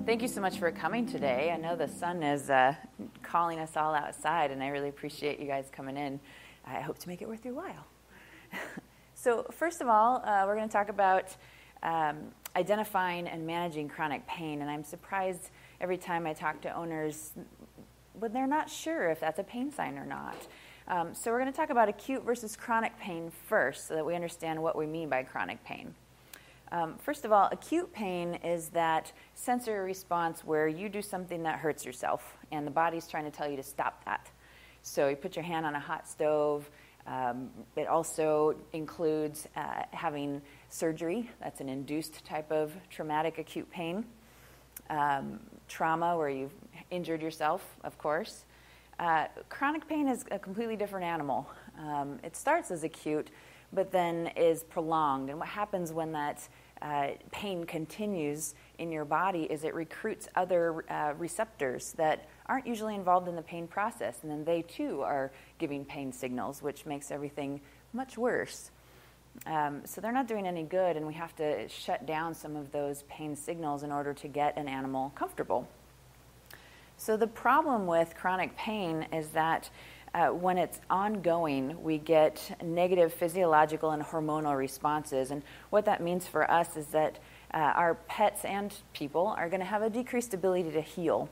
Thank you so much for coming today. I know the sun is calling us all outside, and I really appreciate you guys coming in. I hope to make it worth your while. So first of all, we're going to talk about identifying and managing chronic pain. And I'm surprised every time I talk to owners when they're not sure if that's a pain sign or not. So we're going to talk about acute versus chronic pain first so that we understand what we mean by chronic pain. First of all, acute pain is that sensory response where you do something that hurts yourself and the body's trying to tell you to stop that. So you put your hand on a hot stove. It also includes having surgery. That's an induced type of traumatic acute pain. Trauma where you've injured yourself, of course. Chronic pain is a completely different animal. It starts as acute, but then is prolonged. And what happens when that pain continues in your body is it recruits other receptors that aren't usually involved in the pain process. And then they, too, are giving pain signals, which makes everything much worse. So they're not doing any good, and we have to shut down some of those pain signals in order to get an animal comfortable. So the problem with chronic pain is that when it's ongoing, we get negative physiological and hormonal responses. And what that means for us is that our pets and people are going to have a decreased ability to heal.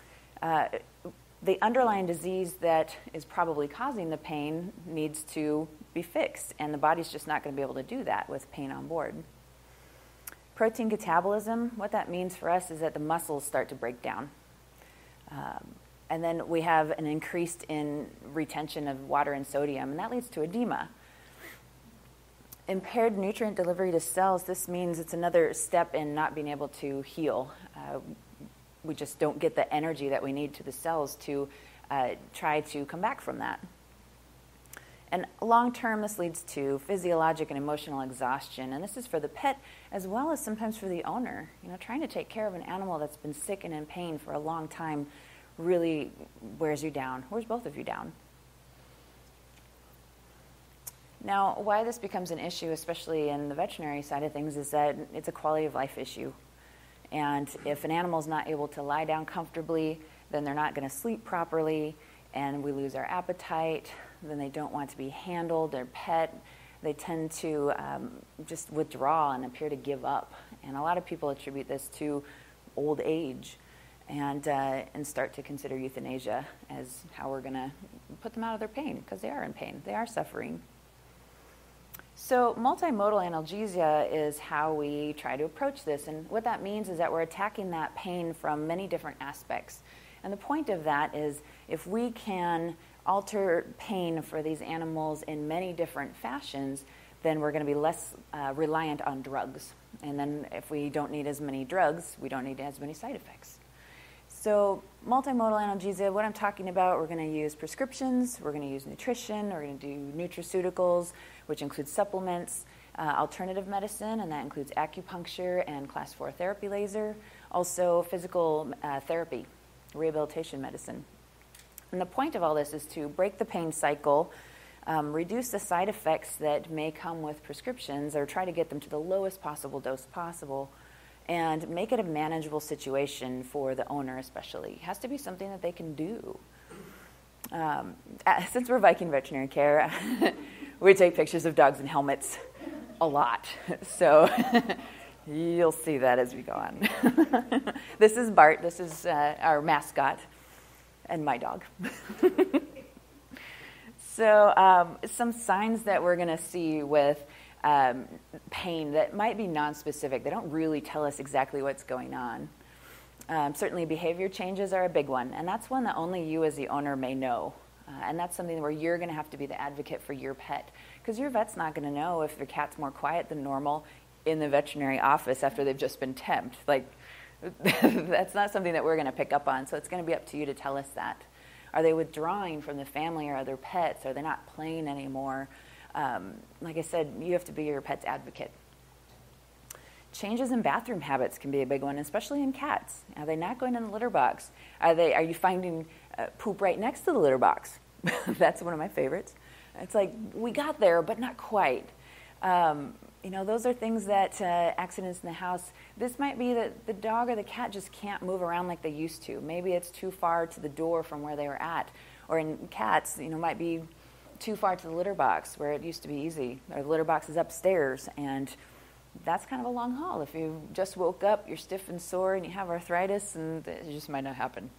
The underlying disease that is probably causing the pain needs to be fixed, and the body's just not going to be able to do that with pain on board. Protein catabolism, what that means for us is that the muscles start to break down. And then we have an increase in retention of water and sodium, and that leads to edema. Impaired nutrient delivery to cells, this means it's another step in not being able to heal. We just don't get the energy that we need to the cells to try to come back from that. And long term, this leads to physiologic and emotional exhaustion, and this is for the pet as well as sometimes for the owner. You know, trying to take care of an animal that's been sick and in pain for a long time really wears you down, wears both of you down. Now, why this becomes an issue, especially in the veterinary side of things, is that it's a quality of life issue. And if an animal's not able to lie down comfortably, then they're not going to sleep properly, and we lose our appetite. Then they don't want to be handled, their pet. They tend to just withdraw and appear to give up. And a lot of people attribute this to old age and start to consider euthanasia as how we're going to put them out of their pain, because they are in pain. They are suffering. So multimodal analgesia is how we try to approach this. And what that means is that we're attacking that pain from many different aspects. And the point of that is if we can alter pain for these animals in many different fashions, then we're going to be less reliant on drugs. And then if we don't need as many drugs, we don't need as many side effects. So multimodal analgesia, what I'm talking about, we're going to use prescriptions, we're going to use nutrition, we're going to do nutraceuticals, which includes supplements, alternative medicine, and that includes acupuncture and class 4 therapy laser, also physical therapy, rehabilitation medicine. And the point of all this is to break the pain cycle, reduce the side effects that may come with prescriptions, or try to get them to the lowest possible dose possible, and make it a manageable situation for the owner especially. It has to be something that they can do. Since we're Viking Veterinary Care, we take pictures of dogs in helmets a lot. So you'll see that as we go on. This is Bart. This is our mascot and my dog. So some signs that we're going to see with pain that might be nonspecific. They don't really tell us exactly what's going on. Certainly behavior changes are a big one, and that's one that only you as the owner may know. And that's something where you're going to have to be the advocate for your pet, because your vet's not going to know if their cat's more quiet than normal in the veterinary office after they've just been temped. Like, that's not something that we're going to pick up on, so it's going to be up to you to tell us that. Are they withdrawing from the family or other pets? Are they not playing anymore? Like I said, you have to be your pet's advocate. Changes in bathroom habits can be a big one, especially in cats. Are they not going in the litter box? Are you finding poop right next to the litter box? That's one of my favorites. It's like, we got there, but not quite. those are things that accidents in the house, this might be that the dog or the cat just can't move around like they used to. Maybe it's too far to the door from where they were at. Or in cats, might be too far to the litter box where it used to be easy. Or the litter box is upstairs, and that's kind of a long haul. If you just woke up, you're stiff and sore, and you have arthritis, and it just might not happen.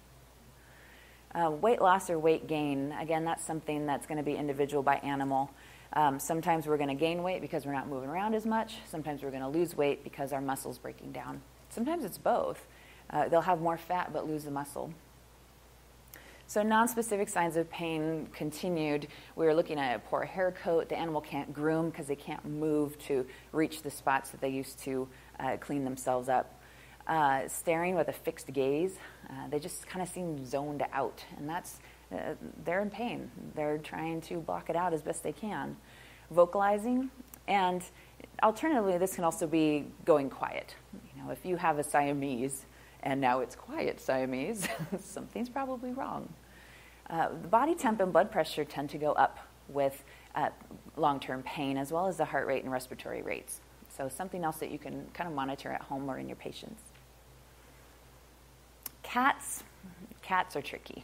Weight loss or weight gain, again, that's something that's going to be individual by animal. Sometimes we're going to gain weight because we're not moving around as much. Sometimes we're going to lose weight because our muscle's breaking down. Sometimes it's both. They'll have more fat but lose the muscle. So nonspecific signs of pain continued. We were looking at a poor hair coat. The animal can't groom because they can't move to reach the spots that they used to clean themselves up. Staring with a fixed gaze. They just kind of seem zoned out, and that's they're in pain. They're trying to block it out as best they can. Vocalizing, and alternatively, this can also be going quiet. If you have a Siamese and now it's quiet Siamese, something's probably wrong. The body temp and blood pressure tend to go up with long-term pain, as well as the heart rate and respiratory rates. So something else that you can kind of monitor at home or in your patients. Cats are tricky.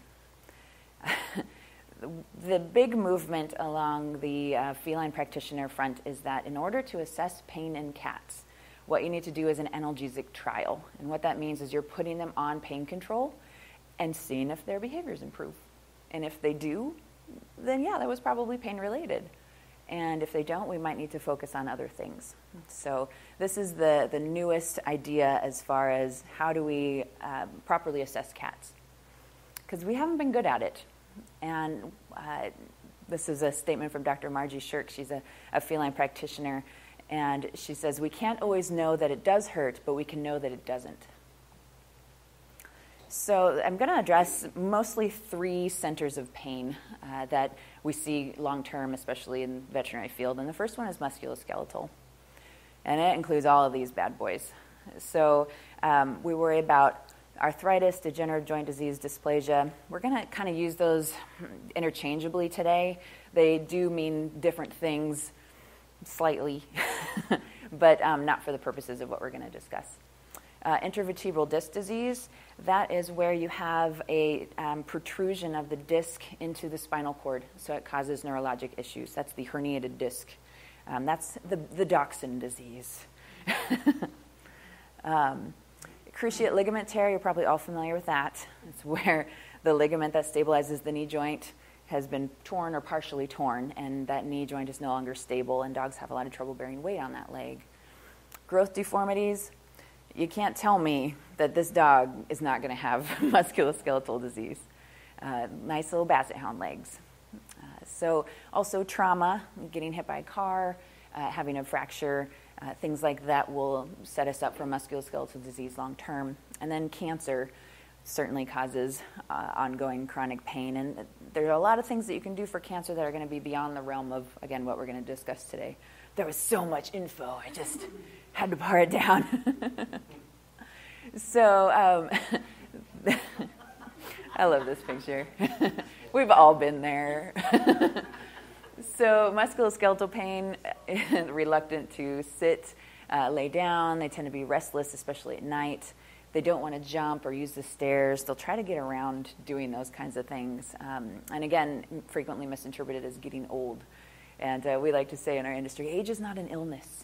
The big movement along the feline practitioner front is that in order to assess pain in cats, what you need to do is an analgesic trial. And what that means is you're putting them on pain control and seeing if their behaviors improve. And if they do, then yeah, that was probably pain related. And if they don't, we might need to focus on other things. So this is the newest idea as far as how do we properly assess cats. Because we haven't been good at it. And this is a statement from Dr. Margie Shirk. She's a feline practitioner. And she says, we can't always know that it does hurt, but we can know that it doesn't. So I'm going to address mostly 3 centers of pain that we see long-term, especially in the veterinary field. And the first one is musculoskeletal. And it includes all of these bad boys. So we worry about arthritis, degenerative joint disease, dysplasia. We're going to kind of use those interchangeably today. They do mean different things slightly, but not for the purposes of what we're going to discuss. Intervertebral disc disease, that is where you have a protrusion of the disc into the spinal cord, so it causes neurologic issues. That's the herniated disc. That's the Dachshund disease. Cruciate ligament tear, you're probably all familiar with that. It's where the ligament that stabilizes the knee joint has been torn or partially torn, and that knee joint is no longer stable, and dogs have a lot of trouble bearing weight on that leg. Growth deformities, you can't tell me that this dog is not going to have musculoskeletal disease. Nice little basset hound legs. So also trauma, getting hit by a car, having a fracture, things like that will set us up for musculoskeletal disease long term. And then cancer certainly causes ongoing chronic pain. And there are a lot of things that you can do for cancer that are going to be beyond the realm of, again, what we're going to discuss today. There was so much info, I just had to pare it down. So I love this picture. We've all been there. So musculoskeletal pain, reluctant to sit, lay down. They tend to be restless, especially at night. They don't want to jump or use the stairs. They'll try to get around doing those kinds of things. And again, frequently misinterpreted as getting old. And we like to say in our industry, age is not an illness.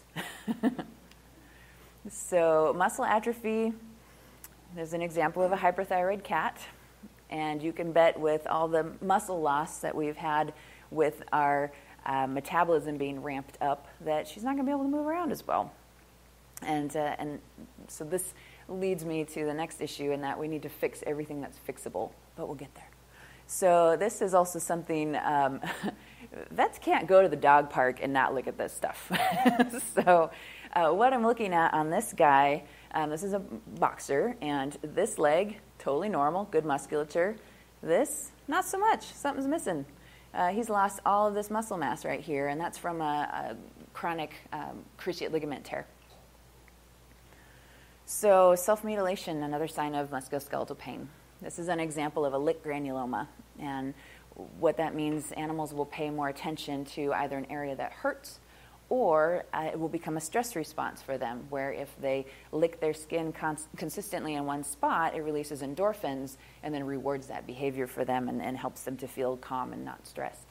So muscle atrophy, there's an example of a hyperthyroid cat. And you can bet with all the muscle loss that we've had with our metabolism being ramped up that she's not going to be able to move around as well. And so this leads me to the next issue in that we need to fix everything that's fixable, but we'll get there. So this is also something, vets can't go to the dog park and not look at this stuff. So what I'm looking at on this guy, this is a boxer, and this leg, totally normal, good musculature. This, not so much, something's missing. He's lost all of this muscle mass right here, and that's from a chronic cruciate ligament tear. So self-mutilation, another sign of musculoskeletal pain. This is an example of a lick granuloma, and what that means, animals will pay more attention to either an area that hurts or it will become a stress response for them, where if they lick their skin consistently in one spot, it releases endorphins and then rewards that behavior for them and helps them to feel calm and not stressed.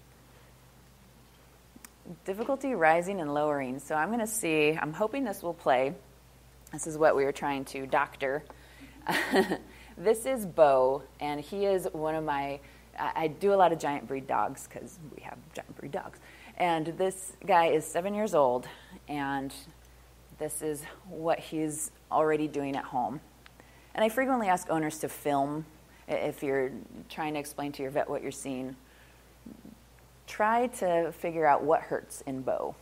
Difficulty rising and lowering. So I'm hoping this will play. This is what we were trying to doctor. This is Bo, and he is one of my, I do a lot of giant breed dogs because we have giant breed dogs. And this guy is 7 years old, and this is what he's already doing at home. And I frequently ask owners to film if you're trying to explain to your vet what you're seeing. Try to figure out what hurts in Bo.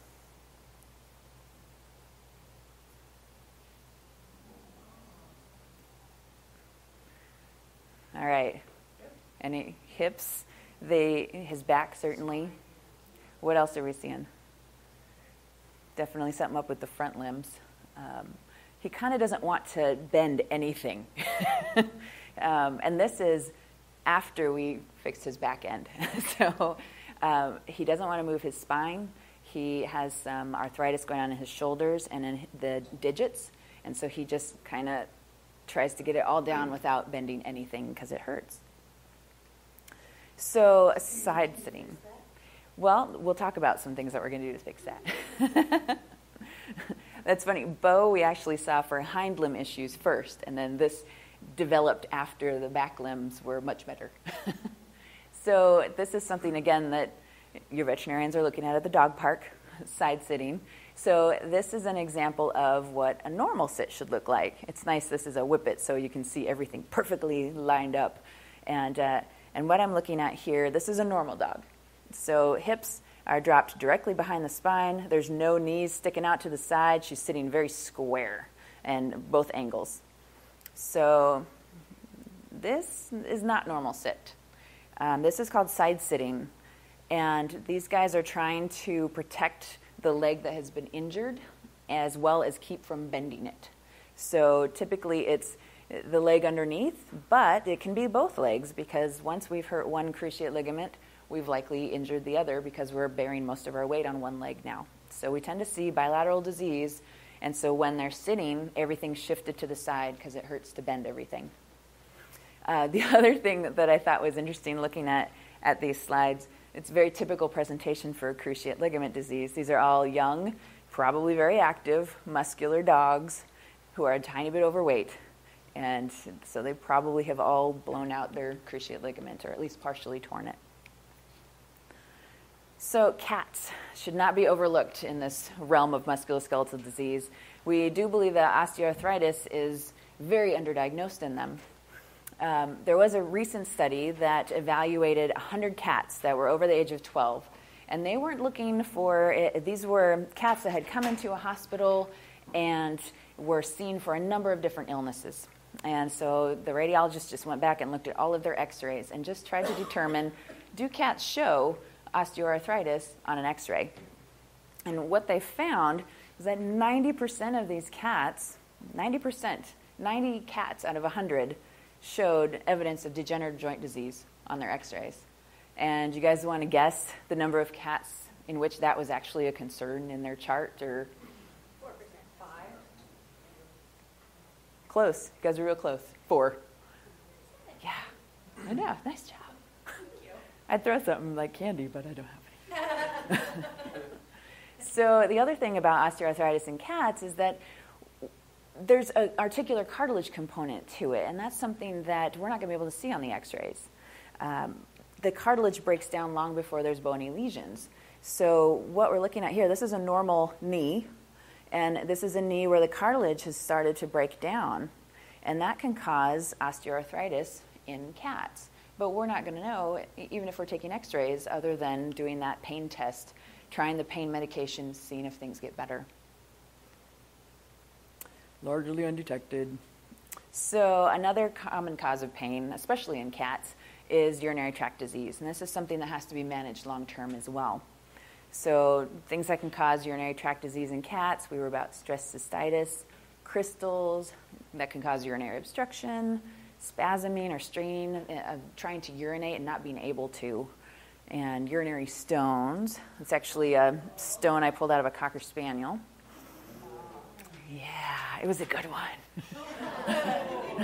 All right. Any hips? His back, certainly. What else are we seeing? Definitely something up with the front limbs. He kind of doesn't want to bend anything. And this is after we fixed his back end. So he doesn't want to move his spine. He has some arthritis going on in his shoulders and in the digits. And so he just kind of tries to get it all down without bending anything because it hurts. So side sitting. Well, we'll talk about some things that we're going to do to fix that. That's funny. Bo, we actually saw for hind limb issues first, and then this developed after the back limbs were much better. So this is something, again, that your veterinarians are looking at the dog park, side sitting. So this is an example of what a normal sit should look like. It's nice this is a whippet, so you can see everything perfectly lined up. And what I'm looking at here, this is a normal dog. So hips are dropped directly behind the spine. There's no knees sticking out to the side. She's sitting very square and both angles. So this is not normal sit. This is called side sitting. And these guys are trying to protect the leg that has been injured as well as keep from bending it. So typically it's the leg underneath, but it can be both legs because once we've hurt one cruciate ligament, we've likely injured the other because we're bearing most of our weight on one leg now. So we tend to see bilateral disease, and so when they're sitting, everything's shifted to the side because it hurts to bend everything. The other thing that I thought was interesting looking at these slides, it's a very typical presentation for cruciate ligament disease. These are all young, probably very active, muscular dogs who are a tiny bit overweight. And so they probably have all blown out their cruciate ligament or at least partially torn it. So cats should not be overlooked in this realm of musculoskeletal disease. We do believe that osteoarthritis is very underdiagnosed in them. There was a recent study that evaluated 100 cats that were over the age of 12, and they weren't looking for it. These were cats that had come into a hospital and were seen for a number of different illnesses. And so the radiologist just went back and looked at all of their x-rays and just tried to determine, do cats show osteoarthritis on an x-ray? And what they found is that 90% of these cats, 90 cats out of 100 showed evidence of degenerative joint disease on their x-rays. And you guys want to guess the number of cats in which that was actually a concern in their chart? Or 4%, 5. Close. You guys are real close. 4. Yeah. I know. Nice job. I'd throw something like candy, but I don't have any. So the other thing about osteoarthritis in cats is that there's an articular cartilage component to it, and that's something that we're not going to be able to see on the x-rays. The cartilage breaks down long before there's bony lesions. So what we're looking at here, this is a normal knee, and this is a knee where the cartilage has started to break down, and that can cause osteoarthritis in cats. But we're not going to know, even if we're taking x-rays, other than doing that pain test, trying the pain medication, seeing if things get better. Largely undetected. So another common cause of pain, especially in cats, is urinary tract disease. And this is something that has to be managed long-term as well. So things that can cause urinary tract disease in cats, we were about stress cystitis, crystals that can cause urinary obstruction, spasming or straining, trying to urinate and not being able to. And urinary stones. It's actually a stone I pulled out of a Cocker Spaniel. Yeah, it was a good one.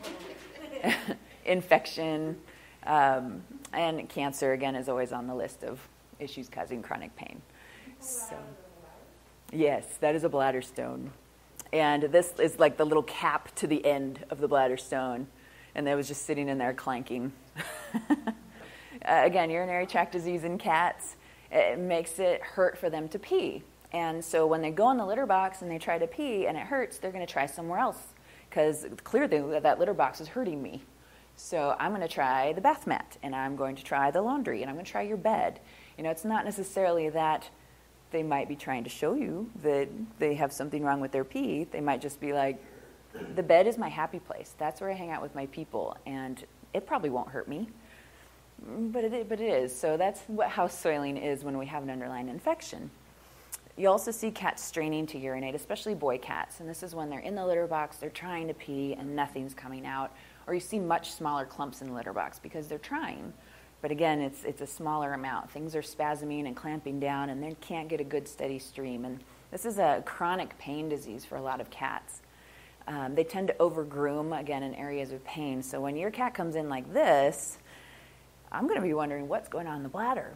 Infection and cancer, again, is always on the list of issues causing chronic pain. So, yes, that is a bladder stone. And this is like the little cap to the end of the bladder stone. And that was just sitting in there clanking. Again, urinary tract disease in cats, it makes it hurt for them to pee. And so when they go in the litter box and they try to pee and it hurts, they're going to try somewhere else because clearly that litter box is hurting me. So I'm going to try the bath mat, and I'm going to try the laundry, and I'm going to try your bed. It's not necessarily that they might be trying to show you that they have something wrong with their pee. They might just be like, the bed is my happy place. That's where I hang out with my people, and it probably won't hurt me. But it is. So that's what house soiling is when we have an underlying infection. You also see cats straining to urinate, especially boy cats. And this is when they're in the litter box, they're trying to pee, and nothing's coming out. Or you see much smaller clumps in the litter box because they're trying. But again, it's a smaller amount. Things are spasming and clamping down, and they can't get a good steady stream. And this is a chronic pain disease for a lot of cats. They tend to overgroom, again, in areas of pain. So when your cat comes in like this, I'm going to be wondering what's going on in the bladder.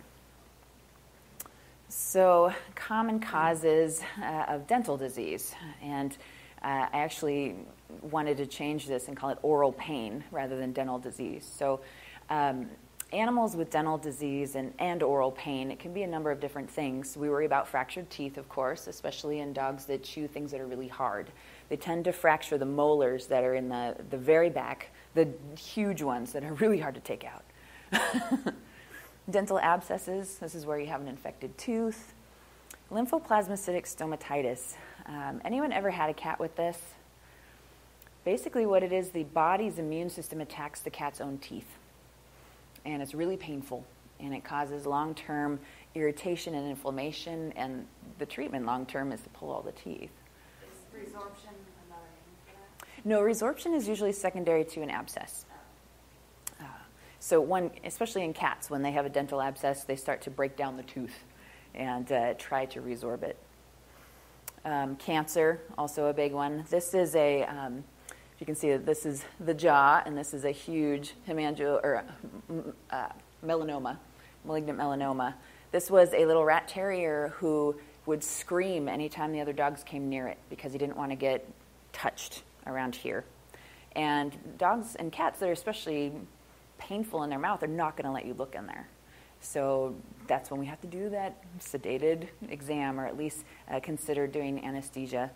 So common causes of dental disease. And I actually wanted to change this and call it oral pain rather than dental disease. So animals with dental disease and oral pain, it can be a number of different things. We worry about fractured teeth, of course, especially in dogs that chew things that are really hard. They tend to fracture the molars that are in the very back, the huge ones that are really hard to take out. Dental abscesses, this is where you have an infected tooth. Lymphoplasmacytic stomatitis. Anyone ever had a cat with this? Basically what it is, the body's immune system attacks the cat's own teeth. And it's really painful. And it causes long-term irritation and inflammation. And the treatment long-term is to pull all the teeth. Is resorption another name for that? No, resorption is usually secondary to an abscess. So especially in cats, when they have a dental abscess, they start to break down the tooth and try to resorb it. Cancer, also a big one. This is if you can see, this is the jaw, and this is a huge melanoma, malignant melanoma. This was a little rat terrier who would scream anytime the other dogs came near it because he didn't want to get touched around here. And dogs and cats that are especially painful in their mouth are not going to let you look in there. So that's when we have to do that sedated exam, or at least consider doing anesthesia.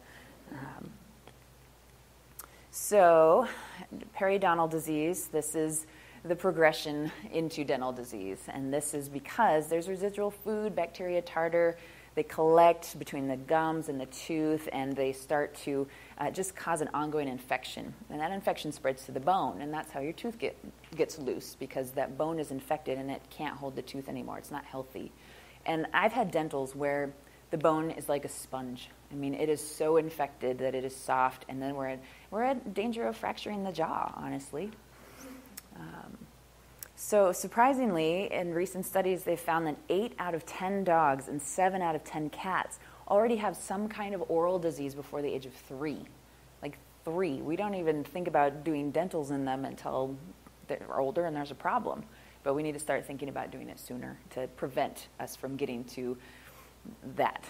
So periodontal disease, this is the progression into dental disease. And this is because there's residual food, bacteria, tartar. They collect between the gums and the tooth, and they start to just cause an ongoing infection. And that infection spreads to the bone, and that's how your tooth gets loose, because that bone is infected and it can't hold the tooth anymore. It's not healthy. And I've had dentals where the bone is like a sponge. I mean, it is so infected that it is soft, and then we're at danger of fracturing the jaw, honestly. So surprisingly, in recent studies, they found that 8 out of 10 dogs and 7 out of 10 cats already have some kind of oral disease before the age of 3. Like 3. We don't even think about doing dentals in them until they're older and there's a problem. But we need to start thinking about doing it sooner to prevent us from getting to that.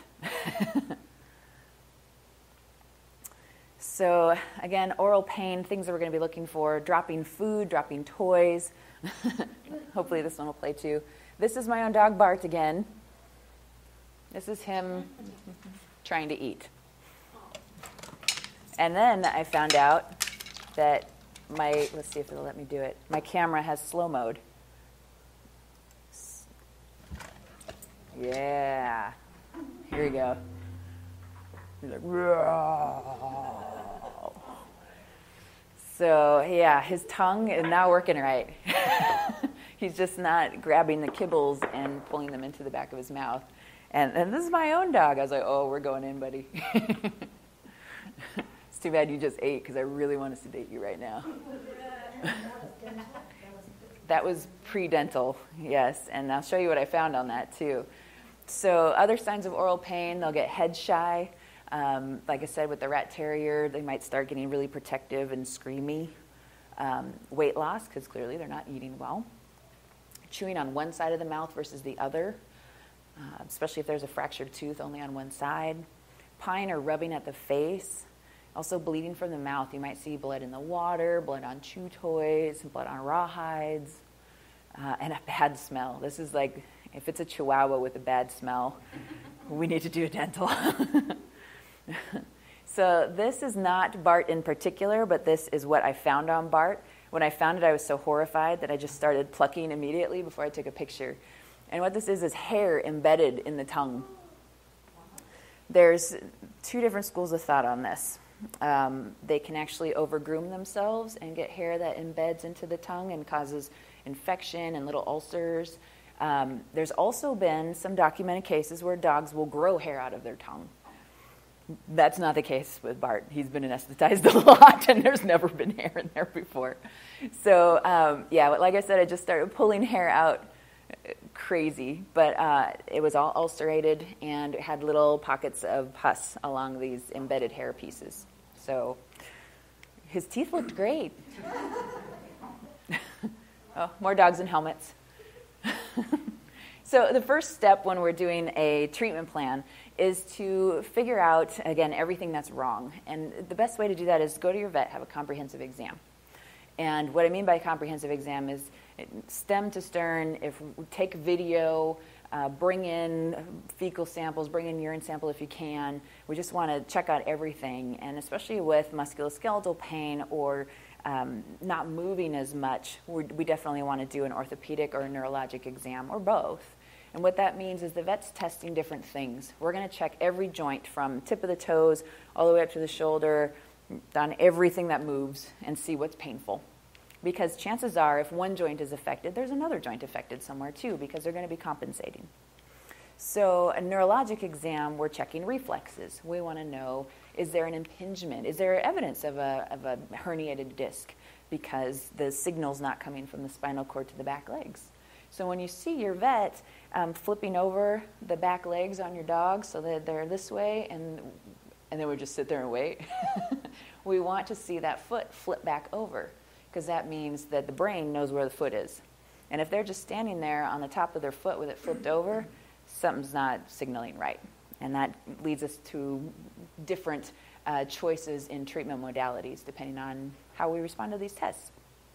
So again, oral pain, things that we're going to be looking for: dropping food, dropping toys. Hopefully this one will play too. This is my own dog, Bart, again. This is him trying to eat. And then I found out that let's see if it'll let me do it. My camera has slow mode. Yeah. Here we go. He's like, "Roar." So, yeah, his tongue is not working right. He's just not grabbing the kibbles and pulling them into the back of his mouth. And this is my own dog. I was like, oh, we're going in, buddy. It's too bad you just ate, because I really want to sedate you right now. That was pre-dental, yes, and I'll show you what I found on that too. So other signs of oral pain, they'll get head shy. Like I said, with the rat terrier, they might start getting really protective and screamy. Weight loss, because clearly they're not eating well. Chewing on one side of the mouth versus the other, especially if there's a fractured tooth only on one side. Pine or rubbing at the face. Also bleeding from the mouth. You might see blood in the water, blood on chew toys, blood on rawhides, and a bad smell. This is like, if it's a Chihuahua with a bad smell, we need to do a dental. So this is not Bart in particular, but this is what I found on Bart. When I found it, I was so horrified that I just started plucking immediately before I took a picture. And what this is hair embedded in the tongue. There's two different schools of thought on this. They can actually overgroom themselves and get hair that embeds into the tongue and causes infection and little ulcers. There's also been some documented cases where dogs will grow hair out of their tongue. That's not the case with Bart. He's been anesthetized a lot, and there's never been hair in there before. So, like I said, I just started pulling hair out crazy, but it was all ulcerated and it had little pockets of pus along these embedded hair pieces. So his teeth looked great. Oh, more dogs in helmets. So the first step when we're doing a treatment plan is to figure out, again, everything that's wrong. And the best way to do that is go to your vet, have a comprehensive exam. And what I mean by comprehensive exam is stem to stern, take video, bring in fecal samples, bring in urine sample if you can. We just want to check out everything, and especially with musculoskeletal pain or not moving as much, we definitely want to do an orthopedic or a neurologic exam, or both. And what that means is the vet's testing different things. We're going to check every joint from tip of the toes all the way up to the shoulder, on everything that moves, and see what's painful. Because chances are, if one joint is affected, there's another joint affected somewhere too, because they're going to be compensating. So a neurologic exam, we're checking reflexes. We want to know, is there an impingement? Is there evidence of a herniated disc? Because the signal's not coming from the spinal cord to the back legs. So when you see your vet flipping over the back legs on your dog so that they're this way, and then we just sit there and wait, we want to see that foot flip back over, because that means that the brain knows where the foot is. And if they're just standing there on the top of their foot with it flipped over, something's not signaling right. And that leads us to different choices in treatment modalities depending on how we respond to these tests.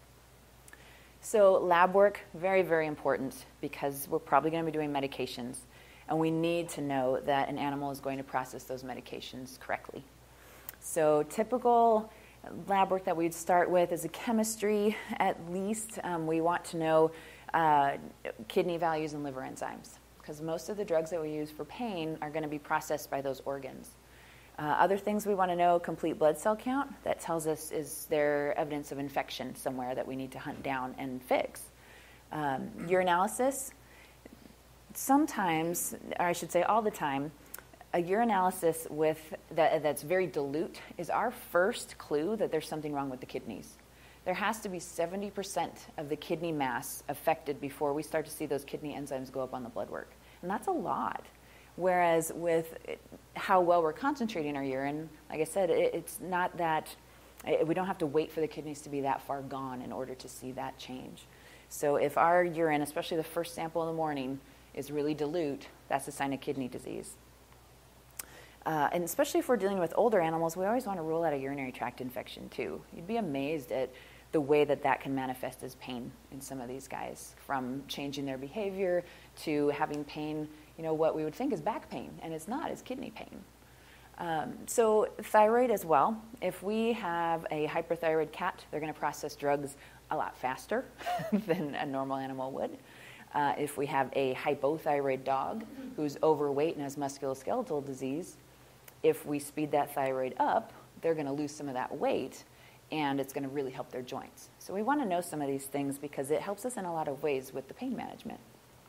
So lab work, very, very important, because we're probably going to be doing medications, and we need to know that an animal is going to process those medications correctly. So typical lab work that we'd start with is a chemistry, at least. We want to know kidney values and liver enzymes, because most of the drugs that we use for pain are going to be processed by those organs. Other things we want to know, complete blood cell count. That tells us, is there evidence of infection somewhere that we need to hunt down and fix? Urinalysis. Sometimes, or I should say all the time, a urinalysis that's very dilute is our first clue that there's something wrong with the kidneys. There has to be 70% of the kidney mass affected before we start to see those kidney enzymes go up on the blood work. And that's a lot. Whereas with how well we're concentrating our urine, like I said, it's not that, we don't have to wait for the kidneys to be that far gone in order to see that change. So if our urine, especially the first sample in the morning, is really dilute, that's a sign of kidney disease. And especially if we're dealing with older animals, we always want to rule out a urinary tract infection too. You'd be amazed at the way that can manifest as pain in some of these guys, from changing their behavior to having pain, what we would think is back pain, and it's not, it's kidney pain. So thyroid as well. If we have a hyperthyroid cat, they're going to process drugs a lot faster than a normal animal would. If we have a hypothyroid dog who's overweight and has musculoskeletal disease, if we speed that thyroid up, they're going to lose some of that weight, and it's going to really help their joints. So we want to know some of these things because it helps us in a lot of ways with the pain management.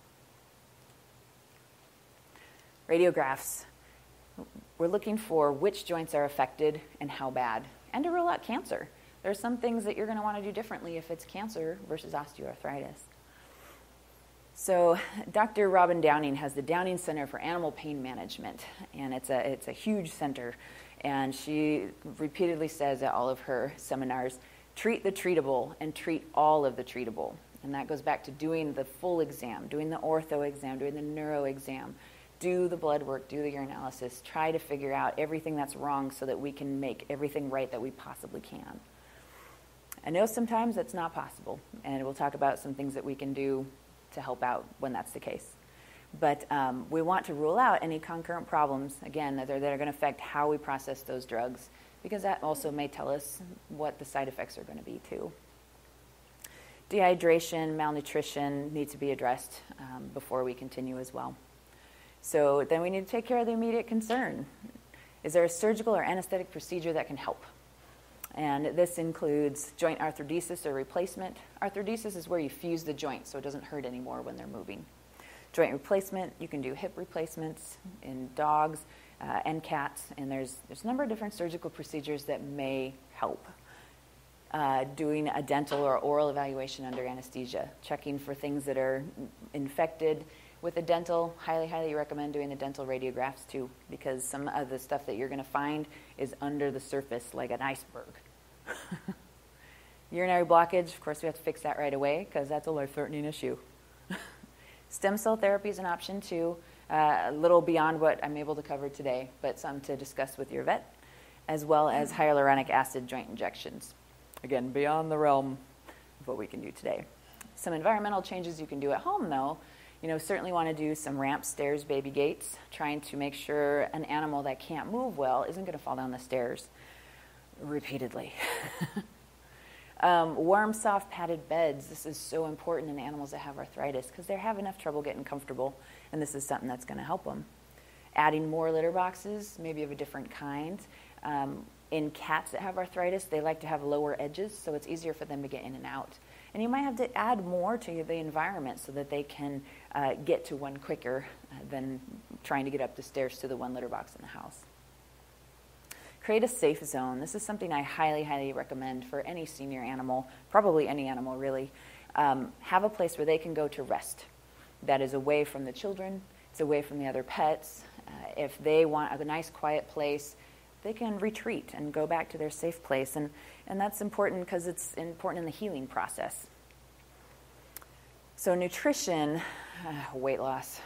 Radiographs. We're looking for which joints are affected and how bad, and to rule out cancer. There are some things that you're going to want to do differently if it's cancer versus osteoarthritis. So Dr. Robin Downing has the Downing Center for Animal Pain Management, and it's a huge center. And she repeatedly says at all of her seminars, treat the treatable and treat all of the treatable. And that goes back to doing the full exam, doing the ortho exam, doing the neuro exam, do the blood work, do the urinalysis, try to figure out everything that's wrong so that we can make everything right that we possibly can. I know sometimes that's not possible, and we'll talk about some things that we can do to help out when that's the case. But we want to rule out any concurrent problems, again, that are going to affect how we process those drugs, because that also may tell us what the side effects are going to be too. Dehydration, malnutrition need to be addressed before we continue as well. So then we need to take care of the immediate concern. Is there a surgical or anesthetic procedure that can help? And this includes joint arthrodesis or replacement. Arthrodesis is where you fuse the joint so it doesn't hurt anymore when they're moving. Joint replacement, you can do hip replacements in dogs and cats, and there's a number of different surgical procedures that may help. Doing a dental or oral evaluation under anesthesia, checking for things that are infected. With the dental, highly recommend doing the dental radiographs too, because some of the stuff that you're going to find is under the surface like an iceberg. Urinary blockage, of course, we have to fix that right away because that's a life-threatening issue. Stem cell therapy is an option too, a little beyond what I'm able to cover today, but some to discuss with your vet, as well as hyaluronic acid joint injections. Again, beyond the realm of what we can do today. Some environmental changes you can do at home, though. Certainly want to do some ramps, stairs, baby gates, trying to make sure an animal that can't move well isn't going to fall down the stairs repeatedly. Warm, soft, padded beds. This is so important in animals that have arthritis because they have enough trouble getting comfortable, and this is something that's going to help them. Adding more litter boxes, maybe of a different kind. In cats that have arthritis, they like to have lower edges, so it's easier for them to get in and out. And you might have to add more to the environment so that they can get to one quicker than trying to get up the stairs to the one litter box in the house. Create a safe zone. This is something I highly recommend for any senior animal, probably any animal really. Have a place where they can go to rest. That is away from the children. It's away from the other pets. If they want a nice quiet place, they can retreat and go back to their safe place. And that's important because it's important in the healing process. So nutrition, weight loss.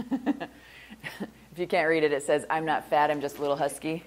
If you can't read it, it says, I'm not fat, I'm just a little husky.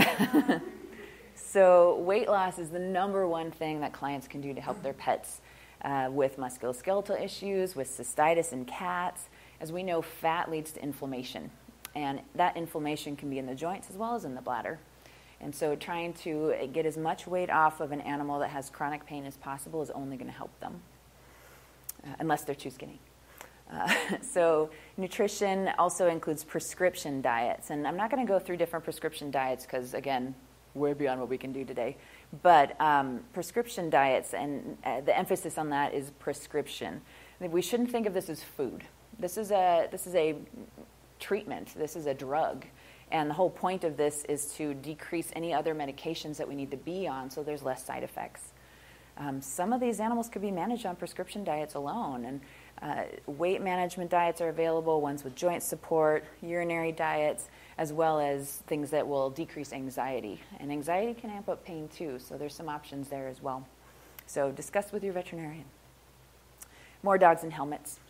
So weight loss is the number one thing that clients can do to help their pets with musculoskeletal issues, with cystitis in cats. As we know, fat leads to inflammation. And that inflammation can be in the joints as well as in the bladder. And so trying to get as much weight off of an animal that has chronic pain as possible is only going to help them, unless they're too skinny. So nutrition also includes prescription diets. And I'm not going to go through different prescription diets because, again, way beyond what we can do today. But prescription diets, and the emphasis on that is prescription. We shouldn't think of this as food. This is a treatment. This is a drug. And the whole point of this is to decrease any other medications that we need to be on so there's less side effects. Some of these animals could be managed on prescription diets alone. And weight management diets are available, ones with joint support, urinary diets, as well as things that will decrease anxiety. And anxiety can amp up pain too, so there's some options there as well. So discuss with your veterinarian. More dogs in helmets.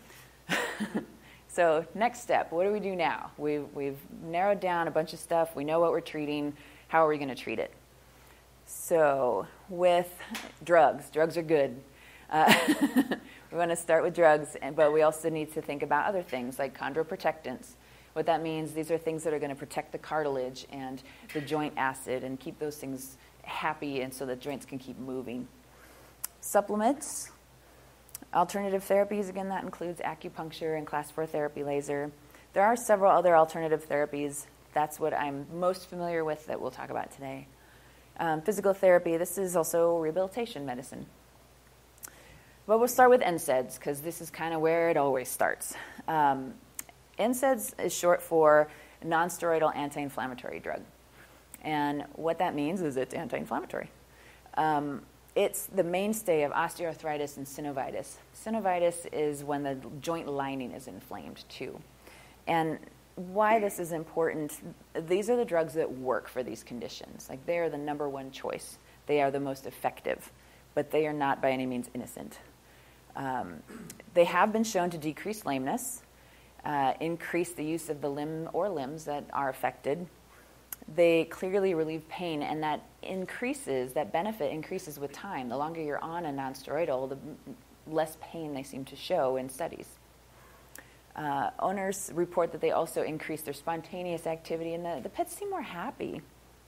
So next step, what do we do now? We've narrowed down a bunch of stuff. We know what we're treating. How are we going to treat it? So with drugs are good. We want to start with drugs, but we also need to think about other things like chondroprotectants. What that means, these are things that are going to protect the cartilage and the joint acid and keep those things happy and so the joints can keep moving. Supplements. Alternative therapies, again, that includes acupuncture and class 4 therapy laser. There are several other alternative therapies. That's what I'm most familiar with that we'll talk about today. Physical therapy, this is also rehabilitation medicine. But we'll start with NSAIDs because this is kind of where it always starts. NSAIDs is short for non-steroidal anti-inflammatory drug. And what that means is it's anti-inflammatory. It's the mainstay of osteoarthritis and synovitis. Synovitis is when the joint lining is inflamed too. And why this is important, these are the drugs that work for these conditions. Like, they are the number one choice. They are the most effective, but they are not by any means innocent. They have been shown to decrease lameness, increase the use of the limb or limbs that are affected. They clearly relieve pain, and that benefit increases with time. The longer you're on a nonsteroidal, the less pain they seem to show in studies. Owners report that they also increase their spontaneous activity, and the pets seem more happy.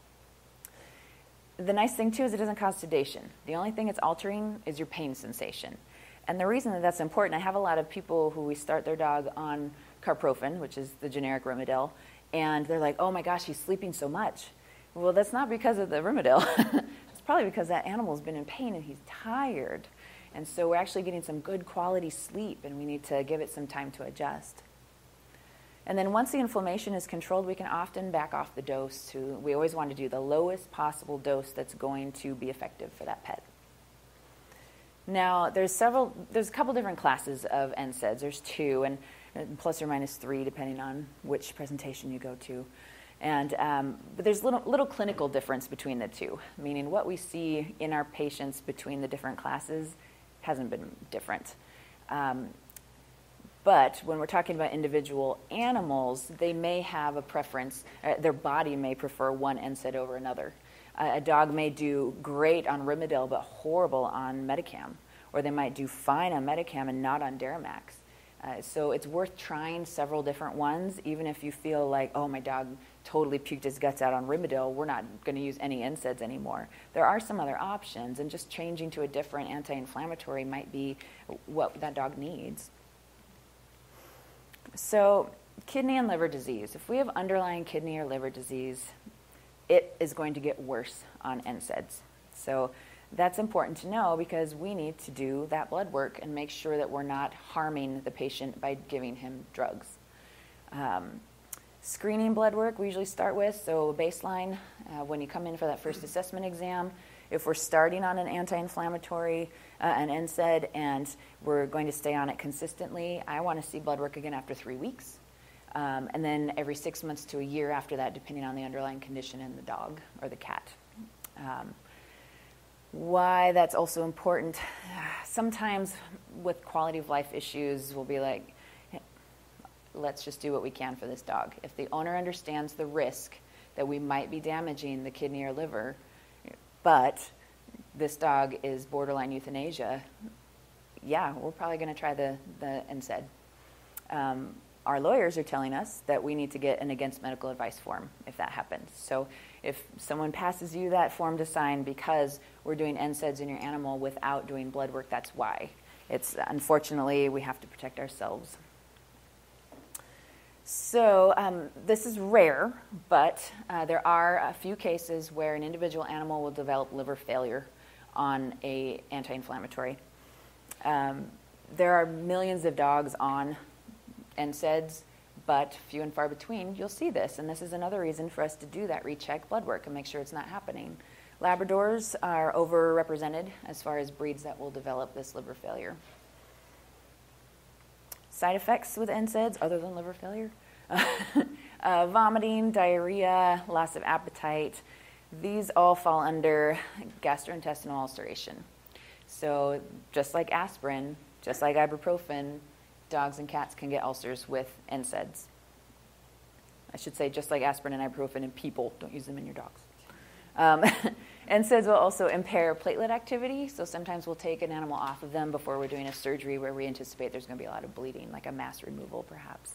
The nice thing, too, is it doesn't cause sedation. The only thing it's altering is your pain sensation. And the reason that that's important, I have a lot of people who we start their dog on carprofen, which is the generic Rimadyl, and they're like, oh my gosh, he's sleeping so much. Well, that's not because of the Rimadyl. It's probably because that animal's been in pain and he's tired. And so we're actually getting some good quality sleep, and we need to give it some time to adjust. And then once the inflammation is controlled, we can often back off the dose we always want to do the lowest possible dose that's going to be effective for that pet. Now, there's a couple different classes of NSAIDs. There's 2, and plus or minus 3, depending on which presentation you go to. And but there's little clinical difference between the 2, meaning what we see in our patients between the different classes hasn't been different. But when we're talking about individual animals, they may have a preference. Their body may prefer one NSAID over another. A dog may do great on Rimadyl but horrible on Metacam, or they might do fine on Metacam and not on Deramax. So it's worth trying several different ones, even if you feel like, oh, my dog totally puked his guts out on Rimadyl, we're not going to use any NSAIDs anymore. There are some other options, and just changing to a different anti-inflammatory might be what that dog needs. So kidney and liver disease. If we have underlying kidney or liver disease, it is going to get worse on NSAIDs. So that's important to know, because we need to do that blood work and make sure that we're not harming the patient by giving him drugs. Screening blood work we usually start with, so baseline, when you come in for that first assessment exam, if we're starting on an anti-inflammatory, an NSAID, and we're going to stay on it consistently, I want to see blood work again after 3 weeks. And then every 6 months to a year after that, depending on the underlying condition in the dog or the cat. Why that's also important, sometimes with quality of life issues, we'll be like, hey, let's just do what we can for this dog. If the owner understands the risk that we might be damaging the kidney or liver, but this dog is borderline euthanasia, yeah, we're probably going to try the NSAID. Our lawyers are telling us that we need to get an against medical advice form if that happens. So if someone passes you that form to sign because we're doing NSAIDs in your animal without doing blood work, that's why. It's unfortunately, we have to protect ourselves. So this is rare, but there are a few cases where an individual animal will develop liver failure on an anti-inflammatory. There are millions of dogs on NSAIDs, but few and far between, you'll see this. And this is another reason for us to do that recheck blood work and make sure it's not happening. Labradors are overrepresented as far as breeds that will develop this liver failure. Side effects with NSAIDs other than liver failure? Vomiting, diarrhea, loss of appetite. These all fall under gastrointestinal ulceration. So just like aspirin, just like ibuprofen, dogs and cats can get ulcers with NSAIDs. I should say just like aspirin and ibuprofen in people. Don't use them in your dogs. NSAIDs will also impair platelet activity, so sometimes we'll take an animal off of them before we're doing a surgery where we anticipate there's going to be a lot of bleeding, like a mass removal perhaps.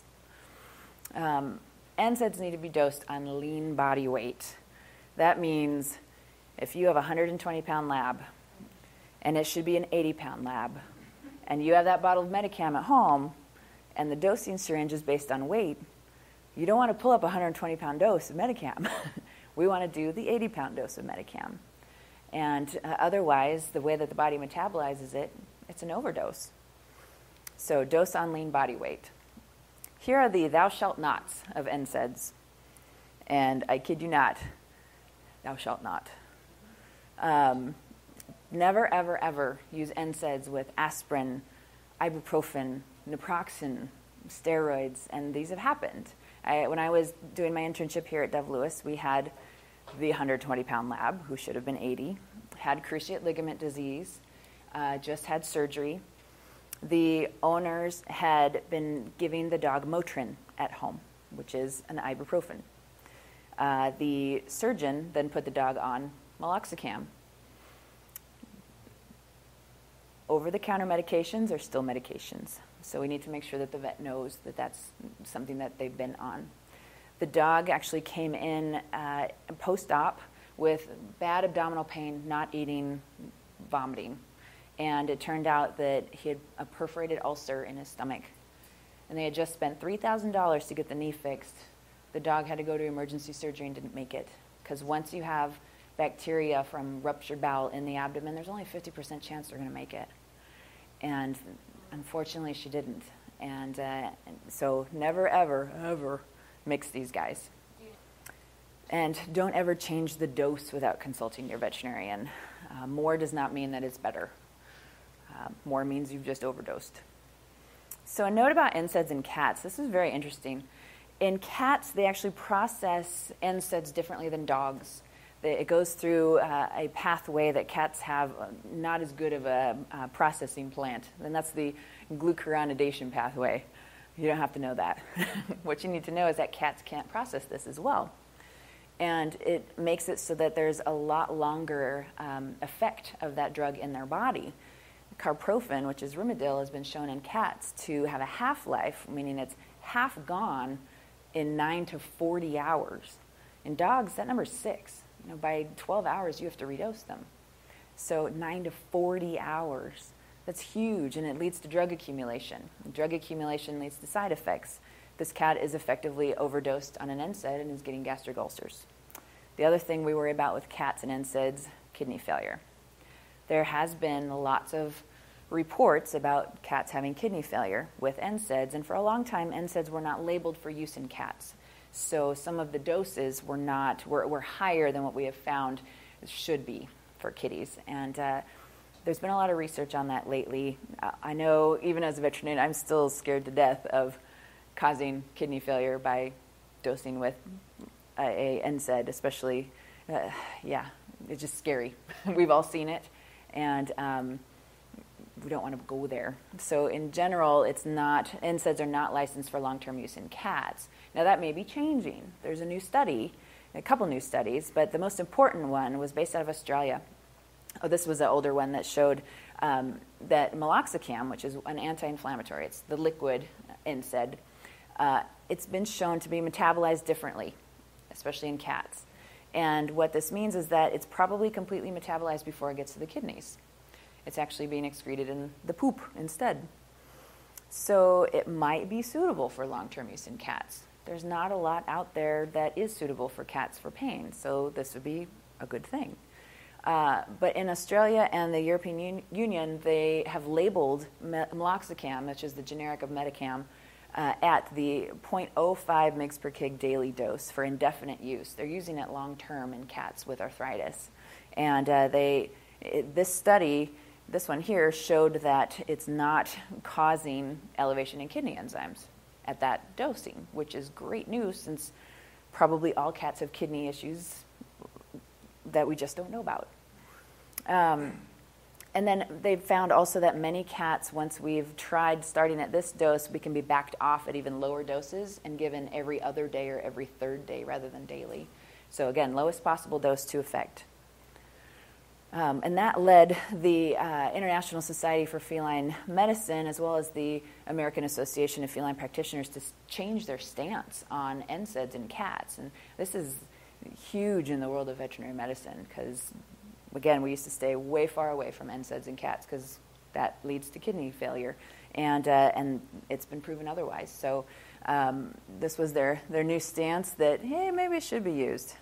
NSAIDs need to be dosed on lean body weight. That means if you have a 120-pound lab, and it should be an 80-pound lab, and you have that bottle of Metacam at home, and the dosing syringe is based on weight, you don't want to pull up a 120-pound dose of Metacam. We want to do the 80-pound dose of Metacam. And otherwise, the way that the body metabolizes it, it's an overdose. So dose on lean body weight. Here are the thou shalt nots of NSAIDs. And I kid you not, thou shalt not. Never, ever, ever use NSAIDs with aspirin, ibuprofen, naproxen, steroids, and these have happened. When I was doing my internship here at Dove Lewis, we had the 120-pound lab, who should have been 80, had cruciate ligament disease, just had surgery. The owners had been giving the dog Motrin at home, which is an ibuprofen. The surgeon then put the dog on meloxicam. Over-the-counter medications are still medications, so we need to make sure that the vet knows that that's something that they've been on. The dog actually came in post-op with bad abdominal pain, not eating, vomiting, and it turned out that he had a perforated ulcer in his stomach, and they had just spent $3,000 to get the knee fixed. The dog had to go to emergency surgery and didn't make it, because once you have bacteria from ruptured bowel in the abdomen, there's only a 50% chance they're going to make it. And unfortunately, she didn't. And so never, ever, ever mix these guys. And don't ever change the dose without consulting your veterinarian. More does not mean that it's better. More means you've just overdosed. So a note about NSAIDs in cats. This is very interesting. In cats, they actually process NSAIDs differently than dogs. It goes through a pathway that cats have not as good of a processing plant, and that's the glucuronidation pathway. You don't have to know that. What you need to know is that cats can't process this as well. And it makes it so that there's a lot longer effect of that drug in their body. Carprofen, which is Rimadyl, has been shown in cats to have a half-life, meaning it's half gone in 9 to 40 hours. In dogs, that number is 6. By 12 hours, you have to redose them. So 9 to 40 hours. That's huge, and it leads to drug accumulation. Drug accumulation leads to side effects. This cat is effectively overdosed on an NSAID and is getting gastric ulcers. The other thing we worry about with cats and NSAIDs, kidney failure. There has been lots of reports about cats having kidney failure with NSAIDs, and for a long time, NSAIDs were not labeled for use in cats. So some of the doses were higher than what we have found should be for kitties. And there's been a lot of research on that lately. I know even as a veterinarian, I'm still scared to death of causing kidney failure by dosing with a NSAID, especially, it's just scary. We've all seen it, and we don't want to go there. So in general, NSAIDs are not licensed for long-term use in cats. Now that may be changing. There's a couple new studies, but the most important one was based out of Australia. This was an older one that showed that meloxicam, which is an anti-inflammatory, it's the liquid NSAID, it's been shown to be metabolized differently, especially in cats. And what this means is that it's probably completely metabolized before it gets to the kidneys. It's actually being excreted in the poop instead. So it might be suitable for long-term use in cats. There's not a lot out there that is suitable for cats for pain, so this would be a good thing. But in Australia and the European Union, they have labeled meloxicam, which is the generic of Metacam, at the 0.05 mg per kg daily dose for indefinite use. They're using it long-term in cats with arthritis. And this study, this one here, showed that it's not causing elevation in kidney enzymes at that dosing, which is great news since probably all cats have kidney issues that we just don't know about. And then they've found also that many cats, once we've tried starting at this dose, we can be backed off at even lower doses and given every other day or every third day rather than daily. So again, lowest possible dose to effect. And that led the International Society for Feline Medicine, as well as the American Association of Feline Practitioners, to change their stance on NSAIDs in cats. And this is huge in the world of veterinary medicine because, again, we used to stay way far away from NSAIDs in cats because that leads to kidney failure. And it's been proven otherwise. So this was their new stance that, hey, maybe it should be used.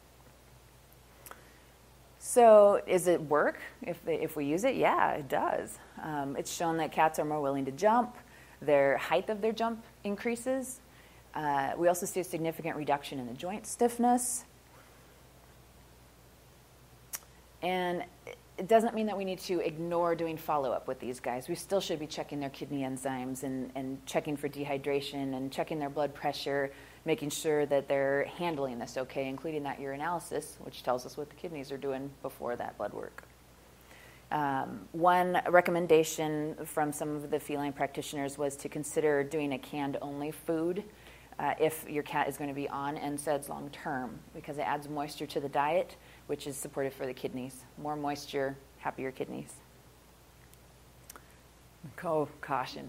So does it work if we use it? Yeah, it does. It's shown that cats are more willing to jump. Their height of their jump increases. We also see a significant reduction in the joint stiffness. And it doesn't mean that we need to ignore doing follow-up with these guys. We still should be checking their kidney enzymes and checking for dehydration and checking their blood pressure, making sure that they're handling this okay, including that urinalysis, which tells us what the kidneys are doing before that blood work. One recommendation from some of the feline practitioners was to consider doing a canned-only food if your cat is going to be on NSAIDs long-term, because it adds moisture to the diet, which is supportive for the kidneys. More moisture, happier kidneys. Oh, caution.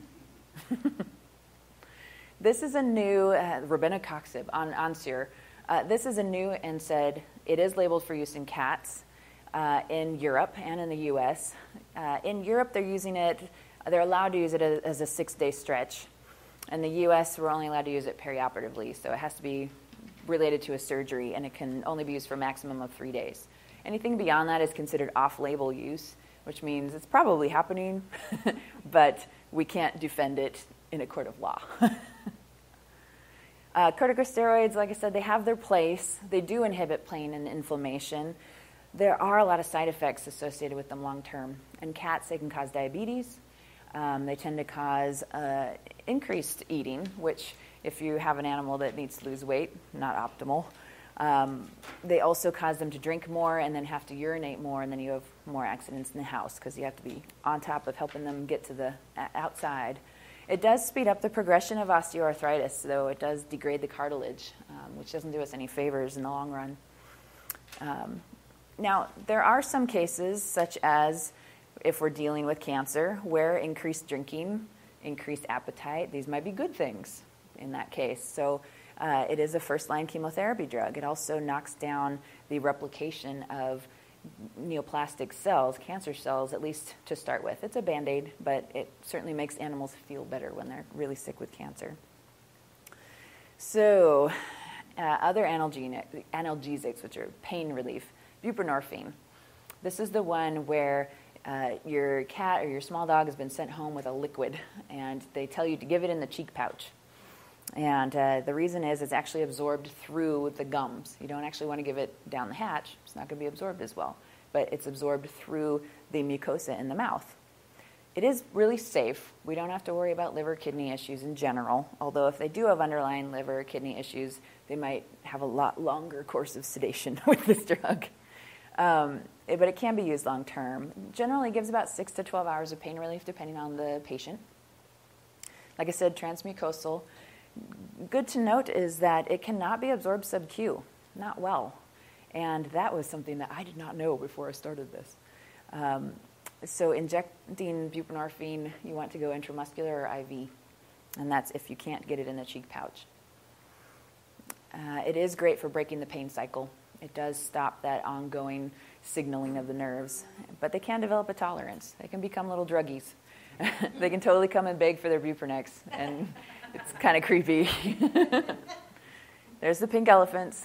This is a new Robenacoxib on Ensure. This is a new NSAID. It is labeled for use in cats in Europe and in the U.S. In Europe, they're allowed to use it as a 6-day stretch. In the U.S., we're only allowed to use it perioperatively, so it has to be related to a surgery, and it can only be used for a maximum of 3 days. Anything beyond that is considered off-label use, which means it's probably happening, but we can't defend it in a court of law. Corticosteroids, like I said, they have their place. They do inhibit pain and inflammation. There are a lot of side effects associated with them long-term. In cats, they can cause diabetes. They tend to cause increased eating, which if you have an animal that needs to lose weight, not optimal. They also cause them to drink more and then have to urinate more, and then you have more accidents in the house because you have to be on top of helping them get to the outside. It does speed up the progression of osteoarthritis, though it does degrade the cartilage, which doesn't do us any favors in the long run. Now, there are some cases, such as if we're dealing with cancer, where increased drinking, increased appetite, these might be good things in that case. So it is a first-line chemotherapy drug. It also knocks down the replication of neoplastic cells, cancer cells, at least to start with. It's a Band-Aid, but it certainly makes animals feel better when they're really sick with cancer. So other analgesics, which are pain relief, buprenorphine. This is the one where your cat or your small dog has been sent home with a liquid, and they tell you to give it in the cheek pouch. And the reason is it's actually absorbed through the gums. You don't actually want to give it down the hatch. It's not going to be absorbed as well. But it's absorbed through the mucosa in the mouth. It is really safe. We don't have to worry about liver kidney issues in general, although if they do have underlying liver kidney issues, they might have a lot longer course of sedation with this drug. But it can be used long term. Generally, it gives about 6 to 12 hours of pain relief depending on the patient. Like I said, transmucosal. Good to note is that it cannot be absorbed sub-Q, not well. And that was something that I did not know before I started this. So injecting buprenorphine, you want to go intramuscular or IV. And that's if you can't get it in the cheek pouch. It is great for breaking the pain cycle. It does stop that ongoing signaling of the nerves. But they can develop a tolerance. They can become little druggies. They can totally come and beg for their Buprenex. And it's kind of creepy. There's the pink elephants.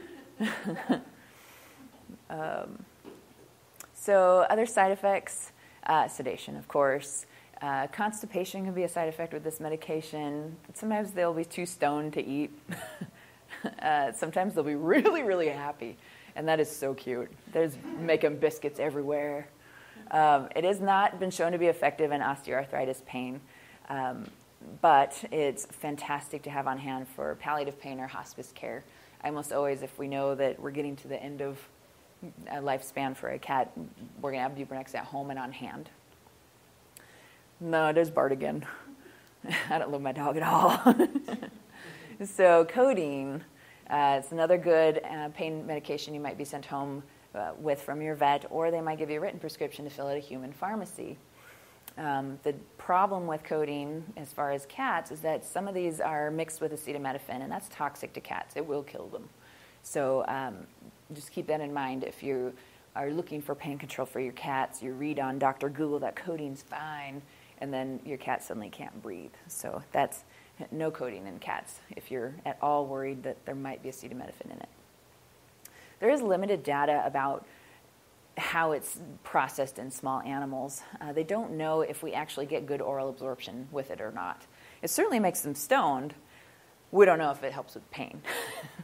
So other side effects, sedation, of course. Constipation can be a side effect with this medication. Sometimes they'll be too stoned to eat. Sometimes they'll be really, really happy. And that is so cute. There's making biscuits everywhere. It has not been shown to be effective in osteoarthritis pain. But it's fantastic to have on hand for palliative pain or hospice care. I almost always, if we know that we're getting to the end of a lifespan for a cat, we're going to have Buprenex at home and on hand. No, there's Bart again. I don't love my dog at all. So codeine, it's another good pain medication you might be sent home with from your vet, or they might give you a written prescription to fill at a human pharmacy. The problem with codeine, as far as cats, is that some of these are mixed with acetaminophen, and that's toxic to cats. It will kill them. So just keep that in mind. If you are looking for pain control for your cats, you read on Dr. Google that codeine's fine, and then your cat suddenly can't breathe. So that's no codeine in cats if you're at all worried that there might be acetaminophen in it. There is limited data about how it's processed in small animals. They don't know if we actually get good oral absorption with it or not. It certainly makes them stoned. We don't know if it helps with pain.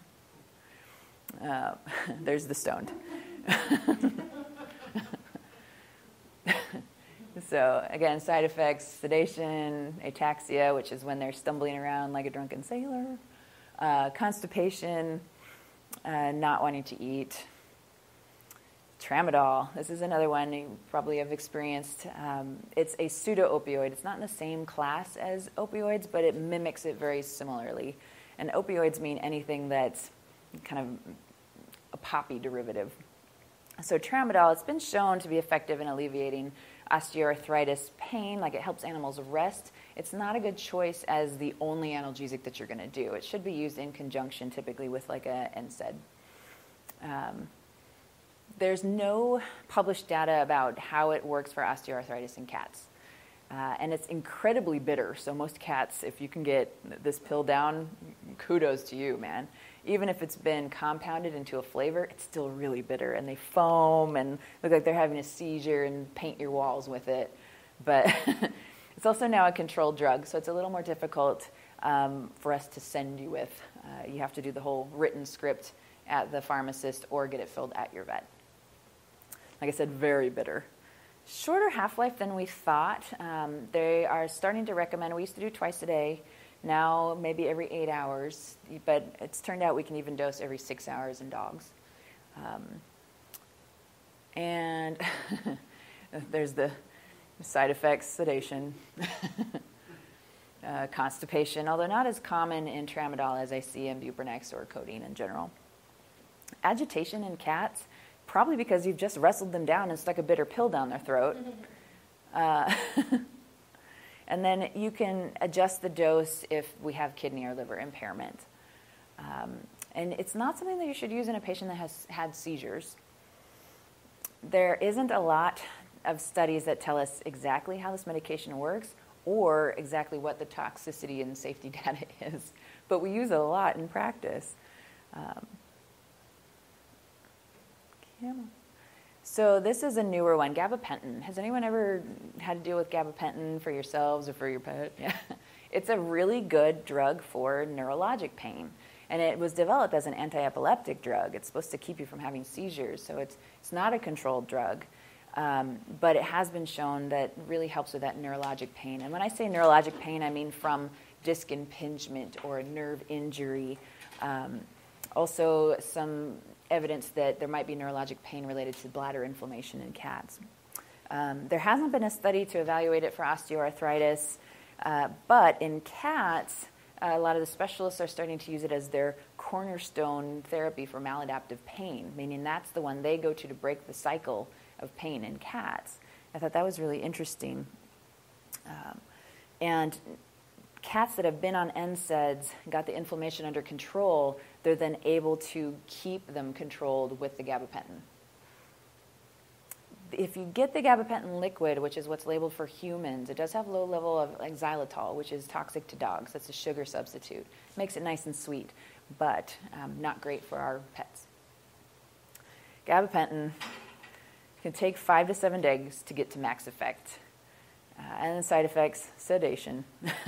There's the stoned. So again, side effects: sedation, ataxia, which is when they're stumbling around like a drunken sailor, constipation, not wanting to eat. Tramadol, this is another one you probably have experienced. It's a pseudo-opioid. It's not in the same class as opioids, but it mimics it very similarly. And opioids mean anything that's kind of a poppy derivative. So tramadol, it's been shown to be effective in alleviating osteoarthritis pain, like it helps animals rest. It's not a good choice as the only analgesic that you're going to do. It should be used in conjunction typically with like a NSAID. There's no published data about how it works for osteoarthritis in cats. And it's incredibly bitter. So most cats, if you can get this pill down, kudos to you, man. Even if it's been compounded into a flavor, it's still really bitter. And they foam and look like they're having a seizure and paint your walls with it. But it's also now a controlled drug, so it's a little more difficult for us to send you with. You have to do the whole written script at the pharmacist or get it filled at your vet. Like I said, very bitter. Shorter half-life than we thought. They are starting to recommend, we used to do twice a day, now maybe every 8 hours, but it's turned out we can even dose every 6 hours in dogs. And there's the side effects: sedation, constipation, although not as common in tramadol as I see in Buprenex or codeine in general. Agitation in cats, probably because you've just wrestled them down and stuck a bitter pill down their throat. And then you can adjust the dose if we have kidney or liver impairment. And it's not something that you should use in a patient that has had seizures. There isn't a lot of studies that tell us exactly how this medication works or exactly what the toxicity and safety data is, but we use it a lot in practice. So this is a newer one, gabapentin. Has anyone ever had to deal with gabapentin for yourselves or for your pet? Yeah. It's a really good drug for neurologic pain, and it was developed as an anti-epileptic drug. It's supposed to keep you from having seizures, so it's not a controlled drug, but it has been shown that it really helps with that neurologic pain. And when I say neurologic pain, I mean from disc impingement or a nerve injury. Also some evidence that there might be neurologic pain related to bladder inflammation in cats. There hasn't been a study to evaluate it for osteoarthritis, but in cats, a lot of the specialists are starting to use it as their cornerstone therapy for maladaptive pain, meaning that's the one they go to break the cycle of pain in cats. I thought that was really interesting. And cats that have been on NSAIDs, got the inflammation under control, they're then able to keep them controlled with the gabapentin. If you get the gabapentin liquid, which is what's labeled for humans, it does have a low level of like xylitol, which is toxic to dogs. That's a sugar substitute. Makes it nice and sweet, but not great for our pets. Gabapentin can take 5 to 7 days to get to max effect. And the side effects: sedation.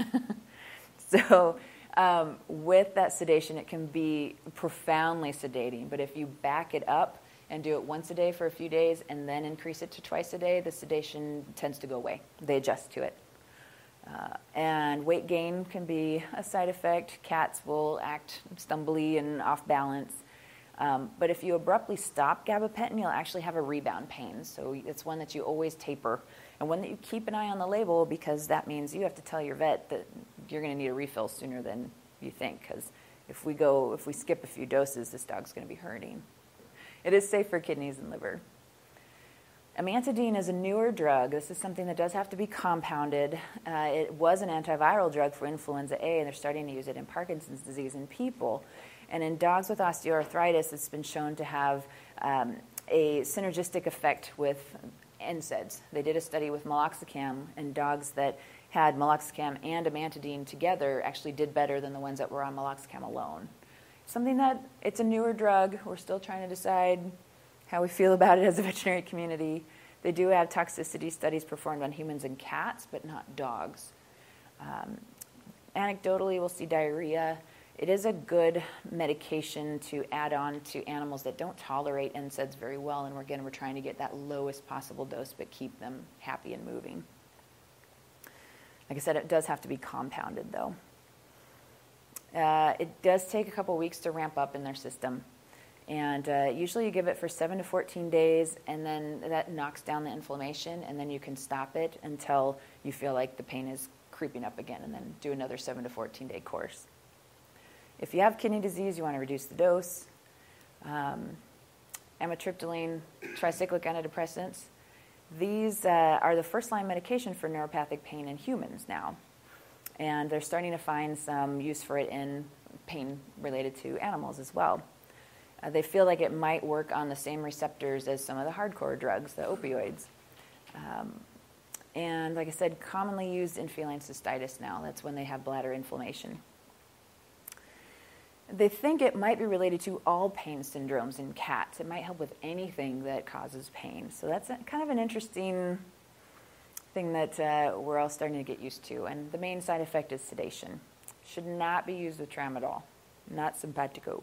So with that sedation, it can be profoundly sedating. But if you back it up and do it once a day for a few days and then increase it to twice a day, the sedation tends to go away. They adjust to it. And weight gain can be a side effect. Cats will act stumbly and off balance. But if you abruptly stop gabapentin, you'll actually have a rebound pain. So it's one that you always taper, and one that you keep an eye on the label, because that means you have to tell your vet that you're going to need a refill sooner than you think, because if we skip a few doses, this dog's going to be hurting. It is safe for kidneys and liver. Amantadine is a newer drug. This is something that does have to be compounded. It was an antiviral drug for influenza A, and they're starting to use it in Parkinson's disease in people. And in dogs with osteoarthritis, it's been shown to have a synergistic effect with NSAIDs. They did a study with meloxicam, and dogs that had meloxicam and amantadine together actually did better than the ones that were on meloxicam alone. Something that, it's a newer drug. We're still trying to decide how we feel about it as a veterinary community. They do have toxicity studies performed on humans and cats, but not dogs. Anecdotally, we'll see diarrhea. It is a good medication to add on to animals that don't tolerate NSAIDs very well, and we're trying to get that lowest possible dose but keep them happy and moving. Like I said, it does have to be compounded, though. It does take a couple weeks to ramp up in their system. And usually you give it for 7 to 14 days, and then that knocks down the inflammation, and then you can stop it until you feel like the pain is creeping up again, and then do another 7 to 14-day course. If you have kidney disease, you want to reduce the dose. Amitriptyline, tricyclic antidepressants. These are the first-line medication for neuropathic pain in humans now. And they're starting to find some use for it in pain related to animals as well. They feel like it might work on the same receptors as some of the hardcore drugs, the opioids. And like I said, commonly used in feline cystitis now. That's when they have bladder inflammation. They think it might be related to all pain syndromes in cats. It might help with anything that causes pain. So that's kind of an interesting thing that we're all starting to get used to. And the main side effect is sedation. Should not be used with tramadol, not simpatico.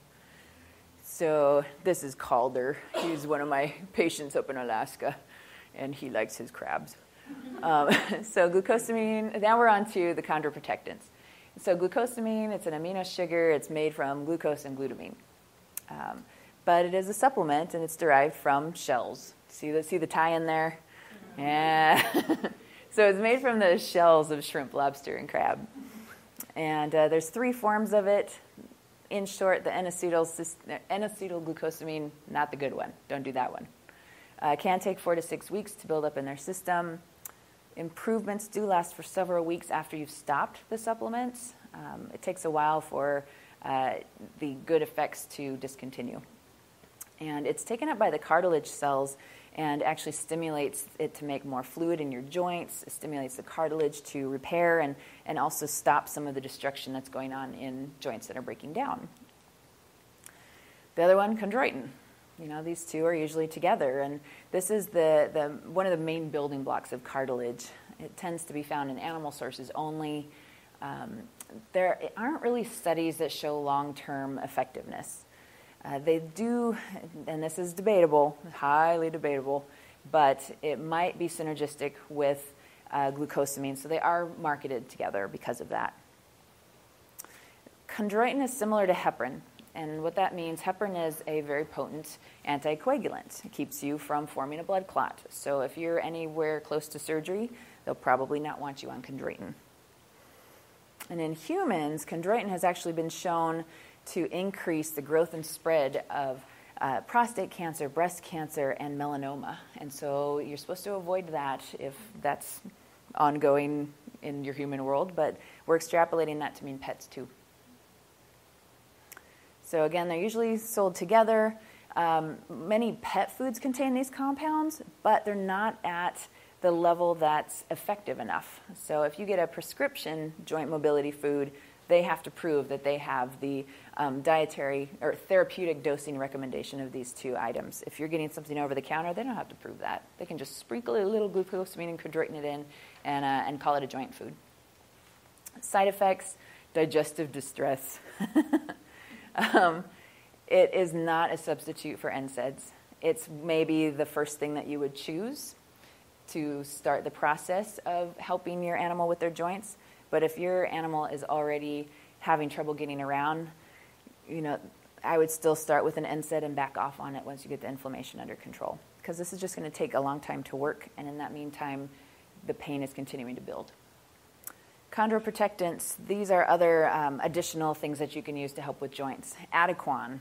So this is Calder. He's one of my patients up in Alaska, and he likes his crabs. So glucosamine, now we're on to the chondroprotectants. So glucosamine, it's an amino sugar. It's made from glucose and glutamine. But it is a supplement, and it's derived from shells. See the tie-in there? Yeah. So it's made from the shells of shrimp, lobster, and crab. And there's 3 forms of it. In short, the N-acetylglucosamine, not the good one. Don't do that one. Can take 4 to 6 weeks to build up in their system. Improvements do last for several weeks after you've stopped the supplements. It takes a while for the good effects to discontinue. And it's taken up by the cartilage cells and actually stimulates it to make more fluid in your joints. It stimulates the cartilage to repair and also stop some of the destruction that's going on in joints that are breaking down. The other one, chondroitin. These two are usually together, and this is the one of the main building blocks of cartilage. It tends to be found in animal sources only. There aren't really studies that show long-term effectiveness. They do, and this is debatable, highly debatable, but it might be synergistic with glucosamine, so they are marketed together because of that. Chondroitin is similar to heparin, and what that means, heparin is a very potent anticoagulant. It keeps you from forming a blood clot. So if you're anywhere close to surgery, they'll probably not want you on chondroitin. And in humans, chondroitin has actually been shown to increase the growth and spread of prostate cancer, breast cancer, and melanoma. And so you're supposed to avoid that if that's ongoing in your human world, but we're extrapolating that to mean pets too. So again, they're usually sold together. Many pet foods contain these compounds, but they're not at the level that's effective enough. So if you get a prescription joint mobility food, they have to prove that they have the dietary or therapeutic dosing recommendation of these 2 items. If you're getting something over the counter, they don't have to prove that. They can just sprinkle a little glucosamine and chondroitin it in and call it a joint food. Side effects, digestive distress. It is not a substitute for NSAIDs. It's maybe the first thing that you would choose to start the process of helping your animal with their joints. But if your animal is already having trouble getting around, I would still start with an NSAID and back off on it once you get the inflammation under control. Because this is just going to take a long time to work, and in that meantime, the pain is continuing to build. Chondroprotectants, these are other additional things that you can use to help with joints. Adequan.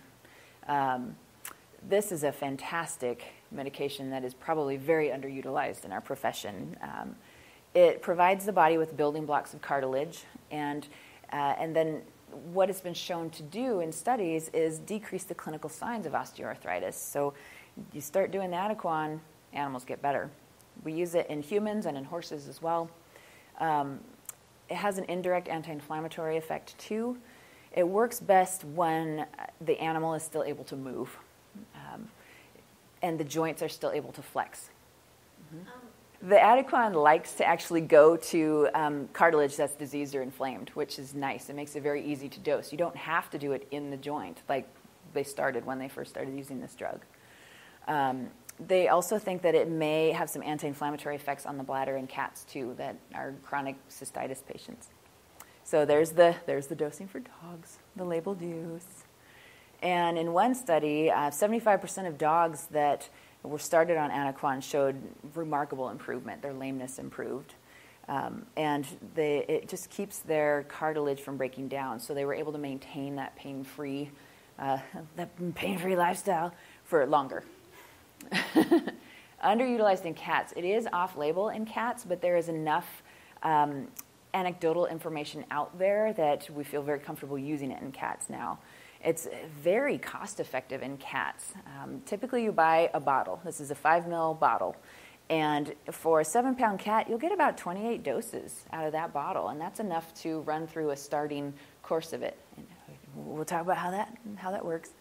This is a fantastic medication that is probably very underutilized in our profession. It provides the body with building blocks of cartilage, and then what it's been shown to do in studies is decrease the clinical signs of osteoarthritis. So you start doing the Adequan, animals get better. We use it in humans and in horses as well. It has an indirect anti-inflammatory effect too. It works best when the animal is still able to move and the joints are still able to flex. The Adequan likes to actually go to cartilage that's diseased or inflamed, which is nice. It makes it very easy to dose. You don't have to do it in the joint like they started when they first started using this drug. They also think that it may have some anti-inflammatory effects on the bladder in cats too that are chronic cystitis patients. So there's the dosing for dogs, the labeled use. And in one study, 75% of dogs that were started on Anaquan showed remarkable improvement. Their lameness improved. And it just keeps their cartilage from breaking down. So they were able to maintain that pain-free lifestyle for longer. Underutilized in cats. It is off-label in cats, but there is enough anecdotal information out there that we feel very comfortable using it in cats now. It's very cost-effective in cats. Typically, you buy a bottle. This is a 5 ml bottle. And for a 7-pound cat, you'll get about 28 doses out of that bottle, and that's enough to run through a starting course of it. And we'll talk about how that works.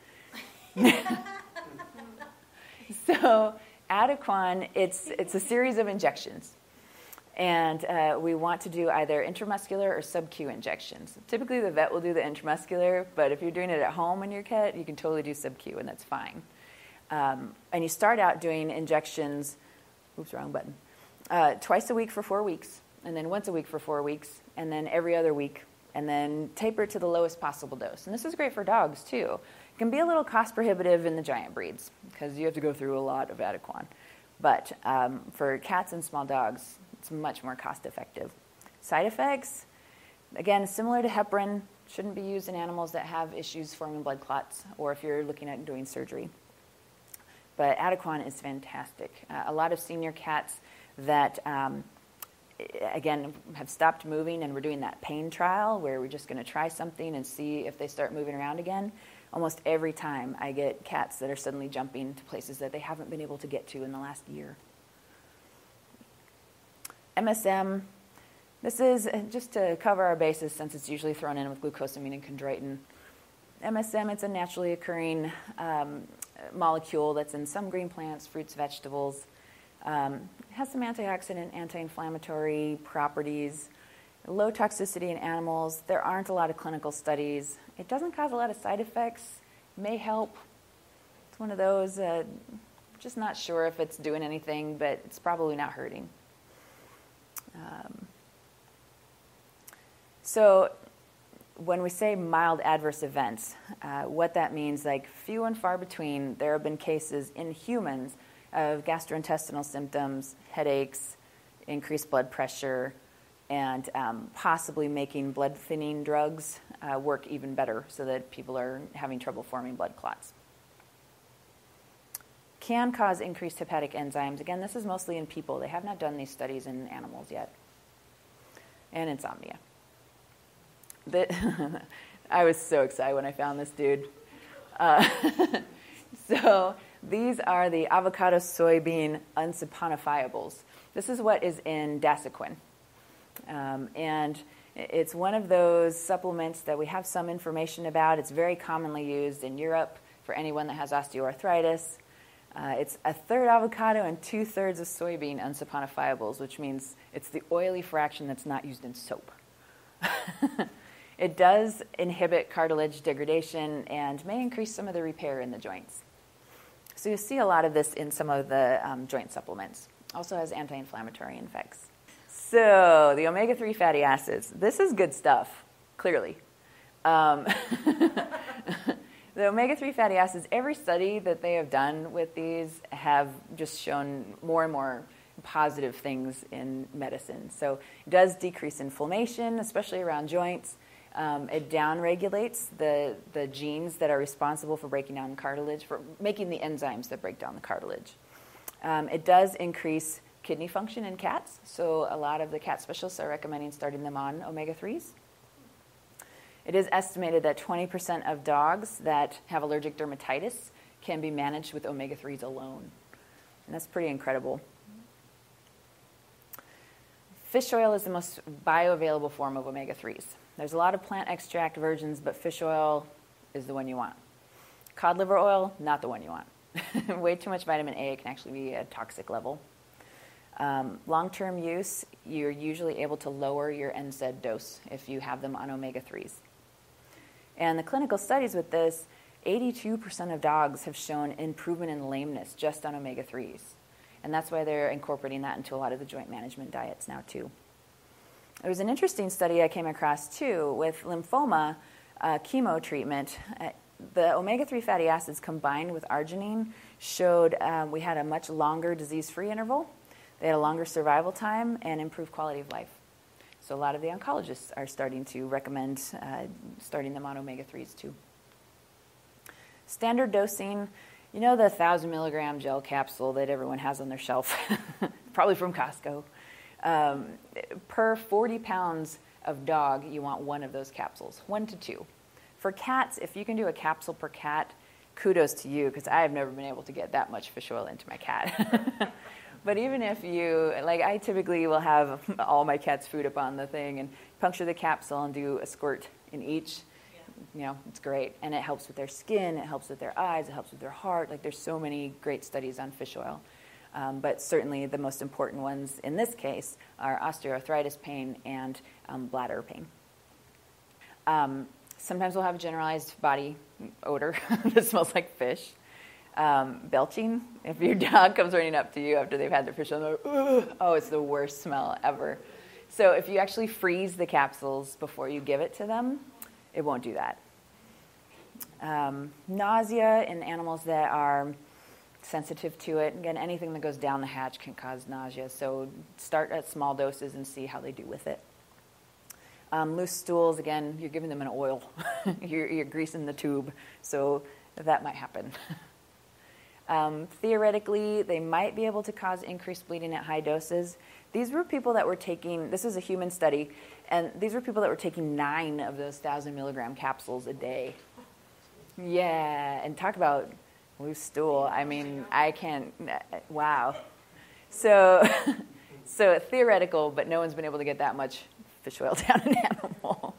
So Adequan, it's a series of injections. And we want to do either intramuscular or sub-Q injections. Typically, the vet will do the intramuscular, but if you're doing it at home on your cat, you can totally do sub-Q, and that's fine. And you start out doing injections, wrong button, twice a week for 4 weeks, and then once a week for 4 weeks, and then every other week, and then taper to the lowest possible dose. And this is great for dogs, too. It can be a little cost prohibitive in the giant breeds, because you have to go through a lot of Adequan. But for cats and small dogs, it's much more cost-effective. Side effects, again, similar to heparin, shouldn't be used in animals that have issues forming blood clots or if you're looking at doing surgery. But Adequan is fantastic. A lot of senior cats that, again, have stopped moving, and we're doing that pain trial where we're just going to try something and see if they start moving around again. Almost every time I get cats that are suddenly jumping to places that they haven't been able to get to in the last year. MSM, this is just to cover our bases since it's usually thrown in with glucosamine and chondroitin. MSM, it's a naturally occurring molecule that's in some green plants, fruits, vegetables. It has some antioxidant, anti-inflammatory properties, low toxicity in animals. There aren't a lot of clinical studies. It doesn't cause a lot of side effects. It may help. It's one of those, just not sure if it's doing anything, but it's probably not hurting. So when we say mild adverse events, what that means, like few and far between, there have been cases in humans of gastrointestinal symptoms, headaches, increased blood pressure, and possibly making blood thinning drugs work even better so that people are having trouble forming blood clots. Can cause increased hepatic enzymes. Again, this is mostly in people. They have not done these studies in animals yet. And insomnia. I was so excited when I found this dude. So these are the avocado soybean unsaponifiables. This is what is in Dasequin. And it's one of those supplements that we have some information about. It's very commonly used in Europe for anyone that has osteoarthritis. It's 1/3 avocado and 2/3 of soybean unsaponifiables, which means it's the oily fraction that's not used in soap. It does inhibit cartilage degradation and may increase some of the repair in the joints. So you see a lot of this in some of the joint supplements. Also has anti-inflammatory effects. So the omega-3 fatty acids. This is good stuff, clearly. The omega-3 fatty acids, every study that they have done with these have just shown more and more positive things in medicine. So it does decrease inflammation, especially around joints. It downregulates the genes that are responsible for breaking down cartilage, for making the enzymes that break down the cartilage. It does increase kidney function in cats, so a lot of the cat specialists are recommending starting them on omega-3s. It is estimated that 20% of dogs that have allergic dermatitis can be managed with omega-3s alone. And that's pretty incredible. Fish oil is the most bioavailable form of omega-3s. There's a lot of plant extract versions, but fish oil is the one you want. Cod liver oil, not the one you want. Way too much vitamin A can actually be a toxic level. Long-term use, you're usually able to lower your NSAID dose if you have them on omega-3s. And the clinical studies with this, 82% of dogs have shown improvement in lameness just on omega-3s. And that's why they're incorporating that into a lot of the joint management diets now, too. There was an interesting study I came across, too, with lymphoma chemo treatment. The omega-3 fatty acids combined with arginine showed we had a much longer disease-free interval. They had a longer survival time and improved quality of life. So a lot of the oncologists are starting to recommend starting them on omega-3s, too. Standard dosing, you know the 1,000 milligram gel capsule that everyone has on their shelf, probably from Costco. Per 40 pounds of dog, you want one of those capsules, 1 to 2. For cats, if you can do a capsule per cat, kudos to you, because I have never been able to get that much fish oil into my cat. But even if you, like I typically will have all my cat's food up on the thing and puncture the capsule and do a squirt in each. You know, it's great. And it helps with their skin, it helps with their eyes, it helps with their heart. Like there's so many great studies on fish oil. But certainly the most important ones in this case are osteoarthritis pain and bladder pain. Sometimes we'll have a generalized body odor that smells like fish. Belching, if your dog comes running up to you after they've had their fish on, oh, it's the worst smell ever. So if you actually freeze the capsules before you give it to them, it won't do that. Nausea in animals that are sensitive to it. Again, anything that goes down the hatch can cause nausea, so start at small doses and see how they do with it. Loose stools, again, you're giving them an oil. you're greasing the tube, so that might happen. Theoretically, they might be able to cause increased bleeding at high doses. These were people that were taking, this was a human study, and these were people that were taking 9 of those 1,000 milligram capsules a day. Yeah, and talk about loose stool. I mean, I can't, wow. So theoretical, but no one's been able to get that much fish oil down an animal.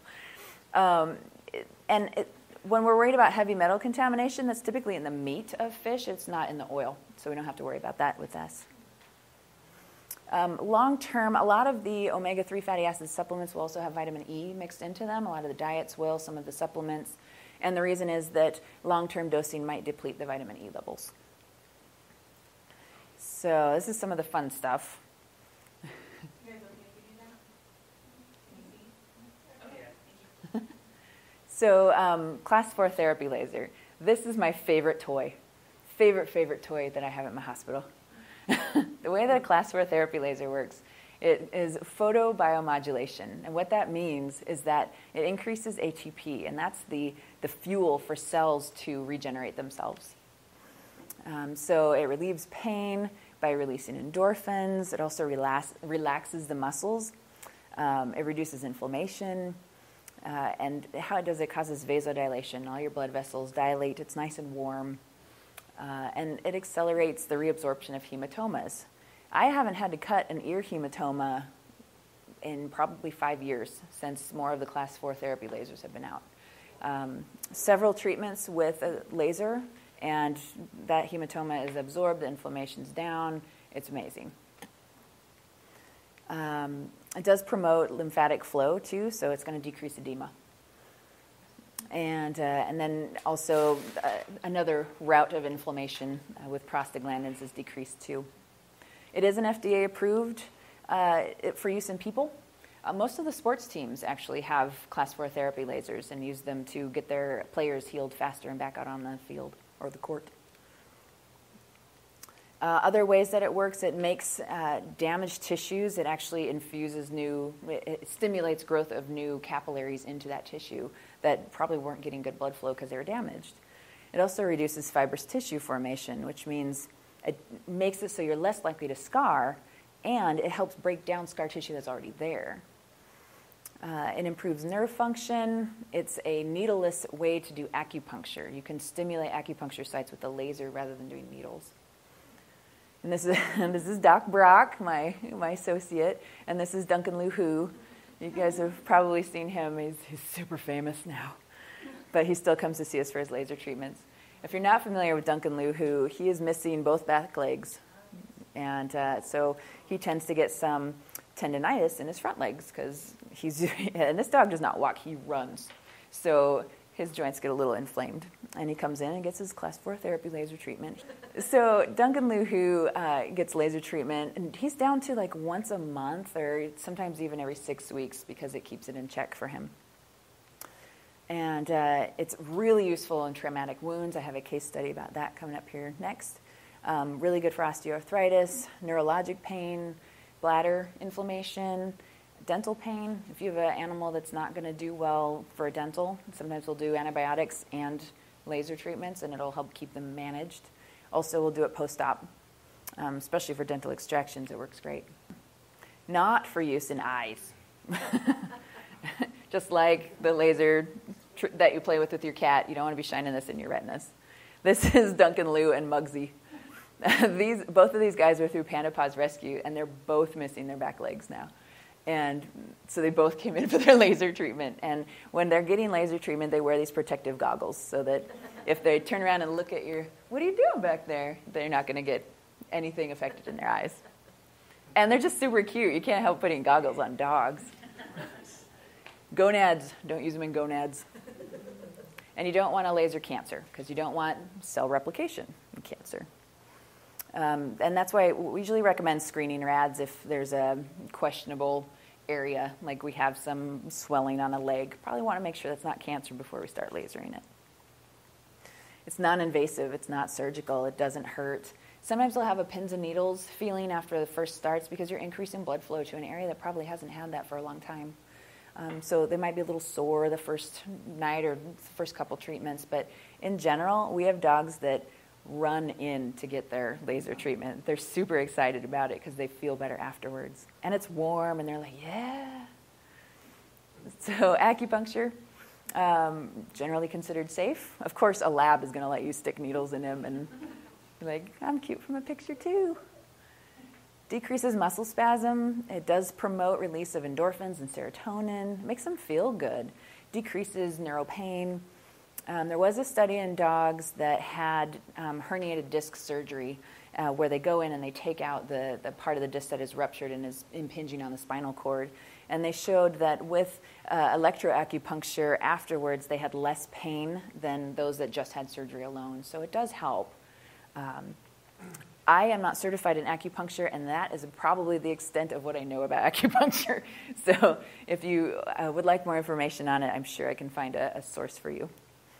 When we're worried about heavy metal contamination, that's typically in the meat of fish. It's not in the oil, so we don't have to worry about that with us. Long term, a lot of the omega-3 fatty acid supplements will also have vitamin E mixed into them. A lot of the diets will, some of the supplements. And the reason is that long-term dosing might deplete the vitamin E levels. So this is some of the fun stuff. So class 4 therapy laser. This is my favorite toy. Favorite toy that I have at my hospital. The way that a class 4 therapy laser works, it is photobiomodulation. And what that means is that it increases ATP, and that's the fuel for cells to regenerate themselves. So it relieves pain by releasing endorphins. It also relaxes the muscles. It reduces inflammation. And how it does, it causes vasodilation. All your blood vessels dilate. It's nice and warm. And it accelerates the reabsorption of hematomas. I haven't had to cut an ear hematoma in probably 5 years since more of the class 4 therapy lasers have been out. Several treatments with a laser, and that hematoma is absorbed, the inflammation's down. It's amazing. It does promote lymphatic flow, too, so it's going to decrease edema. And then also another route of inflammation with prostaglandins is decreased, too. It is an FDA approved for use in people. Most of the sports teams actually have class 4 therapy lasers and use them to get their players healed faster and back out on the field or the court. Other ways that it works, it makes damaged tissues. It actually infuses it stimulates growth of new capillaries into that tissue that probably weren't getting good blood flow because they were damaged. It also reduces fibrous tissue formation, which means it makes it so you're less likely to scar, and it helps break down scar tissue that's already there. It improves nerve function. It's a needleless way to do acupuncture. You can stimulate acupuncture sites with a laser rather than doing needles. And this is Doc Brock, my associate, and this is Duncan Lu Hu. You guys have probably seen him. He's super famous now, but he still comes to see us for his laser treatments. If you're not familiar with Duncan Lu Hu, he is missing both back legs, and so he tends to get some tendonitis in his front legs because and this dog does not walk, he runs. So his joints get a little inflamed. And he comes in and gets his class 4 therapy laser treatment. So Duncan Liu, who gets laser treatment, and he's down to like once a month or sometimes even every 6 weeks because it keeps it in check for him. And it's really useful in traumatic wounds. I have a case study about that coming up here next. Really good for osteoarthritis, neurologic pain, bladder inflammation, dental pain. If you have an animal that's not going to do well for a dental, sometimes we'll do antibiotics and laser treatments, and it'll help keep them managed. Also, we'll do it post-op, especially for dental extractions. It works great. Not for use in eyes. Just like the laser that you play with your cat, you don't want to be shining this in your retinas. This is Duncan Liu and Muggsy. Both of these guys are through Panda Paws Rescue, and they're both missing their back legs now. And so they both came in for their laser treatment. And when they're getting laser treatment, they wear these protective goggles so that if they turn around and look at you, what are you doing back there? They're not going to get anything affected in their eyes. And they're just super cute. You can't help putting goggles on dogs. Gonads. Don't use them in gonads. And you don't want a laser cancer because you don't want cell replication in cancer. And that's why we usually recommend screening rads if there's a questionable area, like we have some swelling on a leg. Probably want to make sure that's not cancer before we start lasering it. It's non-invasive. It's not surgical. It doesn't hurt. Sometimes they'll have a pins and needles feeling after the first starts because you're increasing blood flow to an area that probably hasn't had that for a long time. So they might be a little sore the first night or the first couple treatments. But in general, we have dogs that run in to get their laser treatment. They're super excited about it because they feel better afterwards. And it's warm, and they're like, yeah. So acupuncture, generally considered safe. Of course, a lab is going to let you stick needles in him and be like, I'm cute from a picture too. Decreases muscle spasm. It does promote release of endorphins and serotonin. Makes them feel good. Decreases neural pain. There was a study in dogs that had herniated disc surgery where they go in and they take out the part of the disc that is ruptured and is impinging on the spinal cord. And they showed that with electroacupuncture afterwards, they had less pain than those that just had surgery alone. So it does help. I am not certified in acupuncture, and that is probably the extent of what I know about acupuncture. So if you would like more information on it, I'm sure I can find a source for you.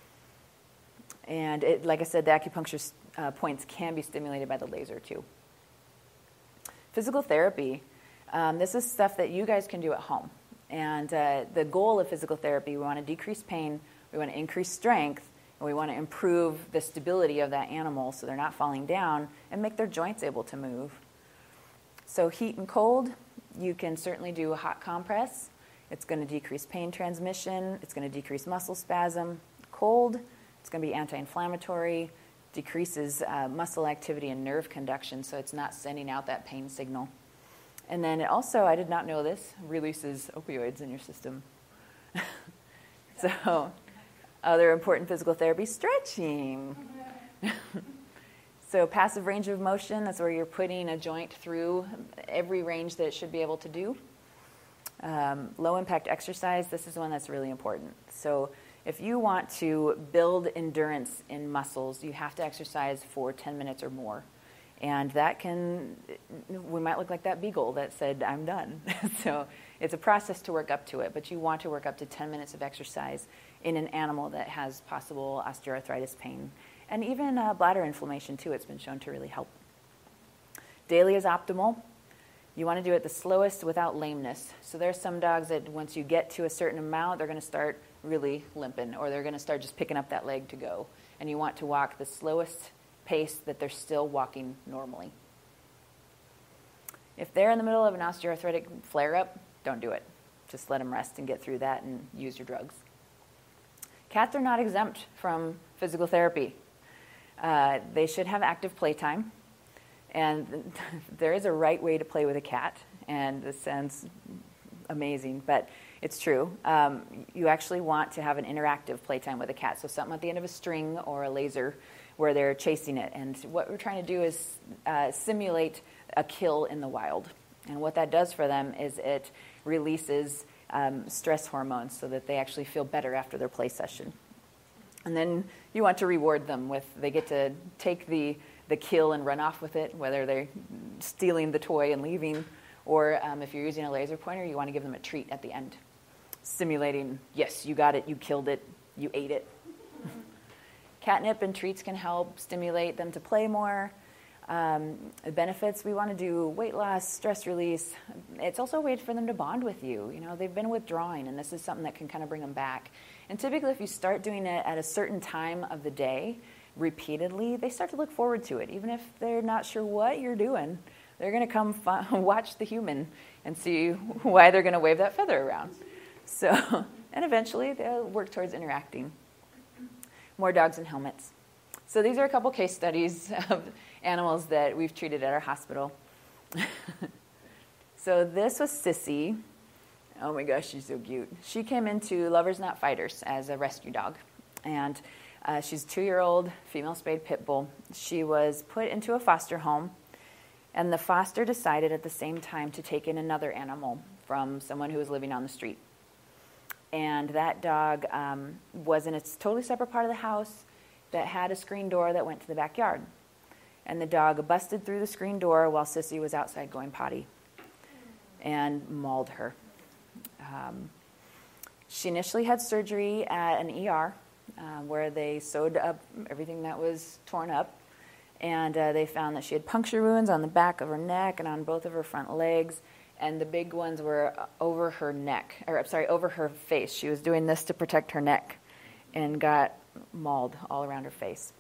And like I said, the acupuncture points can be stimulated by the laser too. Physical therapy. This is stuff that you guys can do at home. And the goal of physical therapy, we want to decrease pain, we want to increase strength, and we want to improve the stability of that animal so they're not falling down and make their joints able to move. So heat and cold, you can certainly do a hot compress. It's going to decrease pain transmission. It's going to decrease muscle spasm. Cold, it's going to be anti-inflammatory, decreases muscle activity and nerve conduction, so it's not sending out that pain signal. And then it also, I did not know this, releases opioids in your system. So other important physical therapy, stretching. So passive range of motion, that's where you're putting a joint through every range that it should be able to do. Low impact exercise, this is one that's really important. So if you want to build endurance in muscles, you have to exercise for 10 minutes or more. And that we might look like that beagle that said, I'm done. So it's a process to work up to it, but you want to work up to 10 minutes of exercise in an animal that has possible osteoarthritis pain. And even bladder inflammation too, it's been shown to really help. Daily is optimal. You want to do it the slowest without lameness. So there's some dogs that once you get to a certain amount, they're going to start really limping, or they're going to start just picking up that leg to go. And you want to walk the slowest pace that they're still walking normally. If they're in the middle of an osteoarthritic flare-up, don't do it. Just let them rest and get through that and use your drugs. Cats are not exempt from physical therapy. They should have active playtime. And there is a right way to play with a cat, and this sounds amazing, but it's true. You actually want to have an interactive playtime with a cat, so something at the end of a string or a laser where they're chasing it. And what we're trying to do is simulate a kill in the wild. And what that does for them is it releases stress hormones so that they actually feel better after their play session. And then you want to reward them with, they get to take the kill and run off with it, whether they're stealing the toy and leaving, or if you're using a laser pointer, you want to give them a treat at the end, simulating, yes, you got it, you killed it, you ate it. Catnip and treats can help stimulate them to play more. Benefits, we want to do weight loss, stress release. It's also a way for them to bond with you. You know, they've been withdrawing, and this is something that can kind of bring them back. And typically, if you start doing it at a certain time of the day, repeatedly, they start to look forward to it. Even if they're not sure what you're doing, they're going to come watch the human and see why they're going to wave that feather around. So, and eventually, they'll work towards interacting. More dogs and helmets. So these are a couple case studies of animals that we've treated at our hospital. So this was Sissy. Oh my gosh, she's so cute. She came into Lovers Not Fighters as a rescue dog. And she's a 2-year-old female spayed pit bull. She was put into a foster home. And the foster decided at the same time to take in another animal from someone who was living on the street. And that dog was in a totally separate part of the house that had a screen door that went to the backyard. And the dog busted through the screen door while Sissy was outside going potty and mauled her. She initially had surgery at an ER where they sewed up everything that was torn up. And they found that she had puncture wounds on the back of her neck and on both of her front legs. And the big ones were over her neck, or sorry, over her face. She was doing this to protect her neck and got mauled all around her face.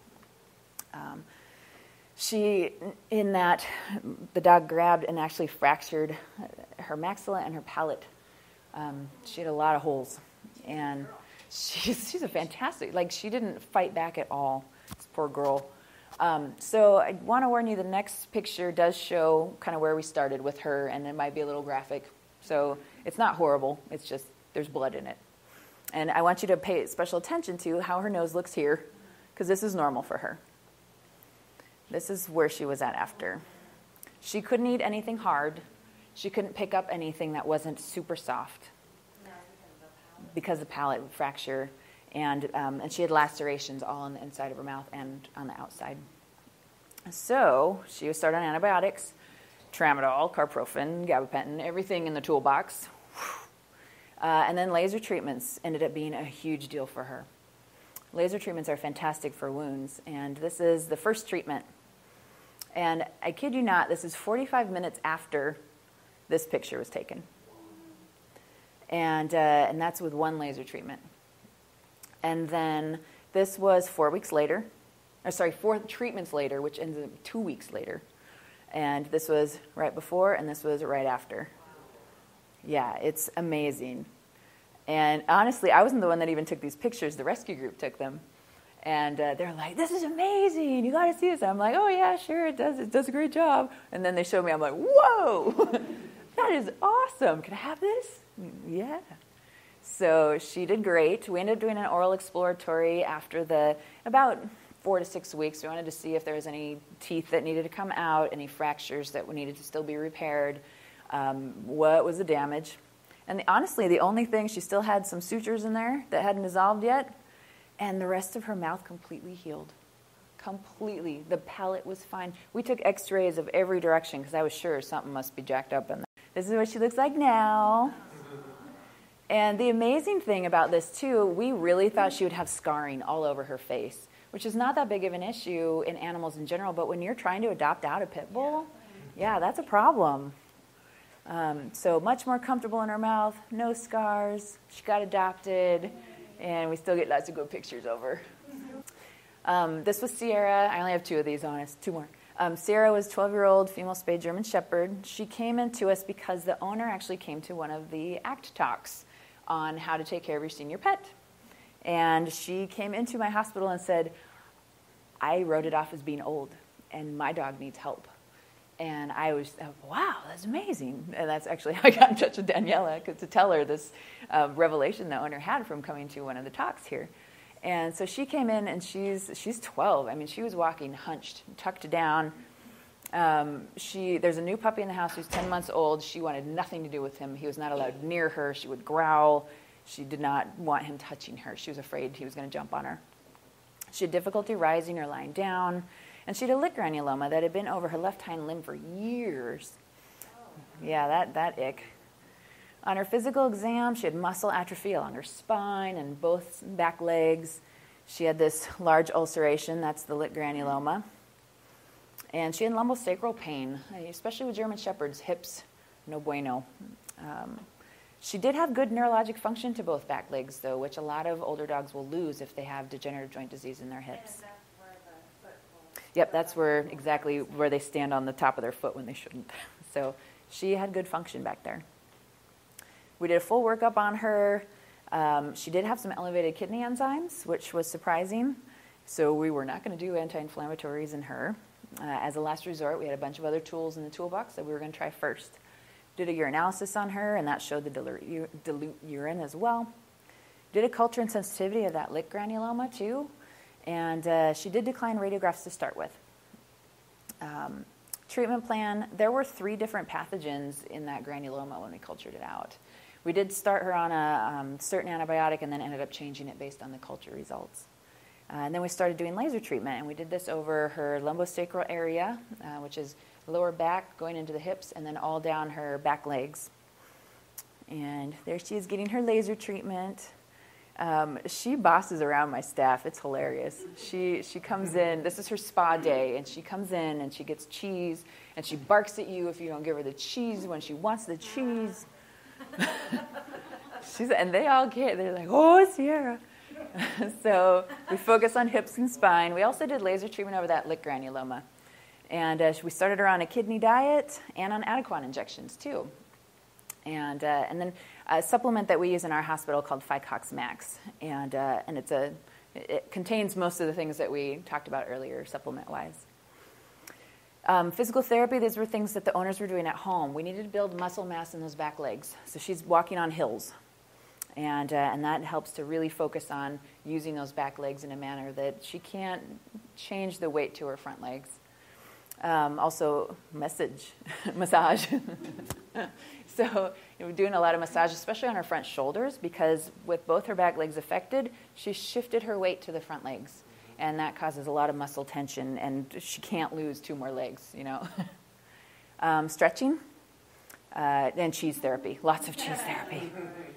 The dog grabbed and actually fractured her maxilla and her palate. She had a lot of holes. And she's a fantastic, she didn't fight back at all, this poor girl. So I want to warn you, the next picture does show kind of where we started with her, and it might be a little graphic. So it's not horrible. It's just there's blood in it. And I want you to pay special attention to how her nose looks here, because this is normal for her. This is where she was at after. She couldn't eat anything hard. She couldn't pick up anything that wasn't super soft because of the palate fracture. And she had lacerations all on the inside of her mouth and on the outside. So she was started on antibiotics, tramadol, carprofen, gabapentin, everything in the toolbox. And then laser treatments ended up being a huge deal for her. Laser treatments are fantastic for wounds, and this is the first treatment. And I kid you not, this is 45 minutes after this picture was taken. And that's with one laser treatment. And then this was 4 weeks later. 4 treatments later, which ends up 2 weeks later. And this was right before, and this was right after. Yeah, it's amazing. And honestly, I wasn't the one that even took these pictures. The rescue group took them. And they're like, this is amazing. You got to see this. And I'm like, oh, yeah, sure, it does. It does a great job. And then they showed me. I'm like, whoa, that is awesome. Can I have this? Yeah. So she did great. We ended up doing an oral exploratory after about 4 to 6 weeks. We wanted to see if there was any teeth that needed to come out, any fractures that needed to still be repaired, what was the damage. And honestly, the only thing, she still had some sutures in there that hadn't dissolved yet, and the rest of her mouth completely healed. Completely. The palate was fine. We took x-rays of every direction because I was sure something must be jacked up in there. This is what she looks like now. And the amazing thing about this, too, we really thought she would have scarring all over her face, which is not that big of an issue in animals in general, but when you're trying to adopt out a pit bull, yeah, that's a problem. So much more comfortable in her mouth, no scars. She got adopted, and we still get lots of good pictures of her. This was Sierra. I only have 2 of these on us, 2 more. Sierra was a 12-year-old female spayed German Shepherd. She came into us because the owner actually came to one of the ACT talks on how to take care of your senior pet. And she came into my hospital and said, I wrote it off as being old, and my dog needs help. And I was, wow, that's amazing. And that's actually how I got in touch with Daniela, to tell her this revelation the owner had from coming to one of the talks here. And so she came in, and she's 12. I mean, she was walking hunched, tucked down. There's a new puppy in the house who's 10 months old. She wanted nothing to do with him. He was not allowed near her. She would growl. She did not want him touching her. She was afraid he was going to jump on her. She had difficulty rising or lying down, and she had a lick granuloma that had been over her left hind limb for years. Yeah, that ick. On her physical exam, she had muscle atrophy along her spine and both back legs. She had this large ulceration, that's the lick granuloma. And she had lumbosacral pain, especially with German Shepherds, hips, no bueno. She did have good neurologic function to both back legs, though, which a lot of older dogs will lose if they have degenerative joint disease in their hips. And that's where the foot will. Yep, that's exactly where they stand on the top of their foot when they shouldn't. So she had good function back there. We did a full workup on her. She did have some elevated kidney enzymes, which was surprising. So we were not going to do anti-inflammatories in her. As a last resort, we had a bunch of other tools in the toolbox that we were going to try first. Did a urinalysis on her, and that showed the dilute urine as well. Did a culture and sensitivity of that lick granuloma, too. And she did decline radiographs to start with. Treatment plan, there were 3 different pathogens in that granuloma when we cultured it out. We did start her on a certain antibiotic and then ended up changing it based on the culture results. And then we started doing laser treatment, and we did this over her lumbosacral area, which is lower back going into the hips, and then all down her back legs. And there she is getting her laser treatment. She bosses around my staff. It's hilarious. She comes in. This is her spa day, and she comes in, and she gets cheese, and she barks at you if you don't give her the cheese when she wants the cheese. And they all get, they're like, oh, Sierra. So we focus on hips and spine. We also did laser treatment over that lick granuloma. And we started her on a kidney diet and on Adequan injections, too. And then a supplement that we use in our hospital called Phycox Max. And it contains most of the things that we talked about earlier, supplement-wise. Physical therapy, these were things that the owners were doing at home. We needed to build muscle mass in those back legs. So she's walking on hills. And that helps to really focus on using those back legs in a manner that she can't change the weight to her front legs. Also, massage. So we're doing a lot of massage, especially on her front shoulders, because with both her back legs affected, she shifted her weight to the front legs. And that causes a lot of muscle tension, and she can't lose 2 more legs, Stretching, and cheese therapy, lots of cheese therapy.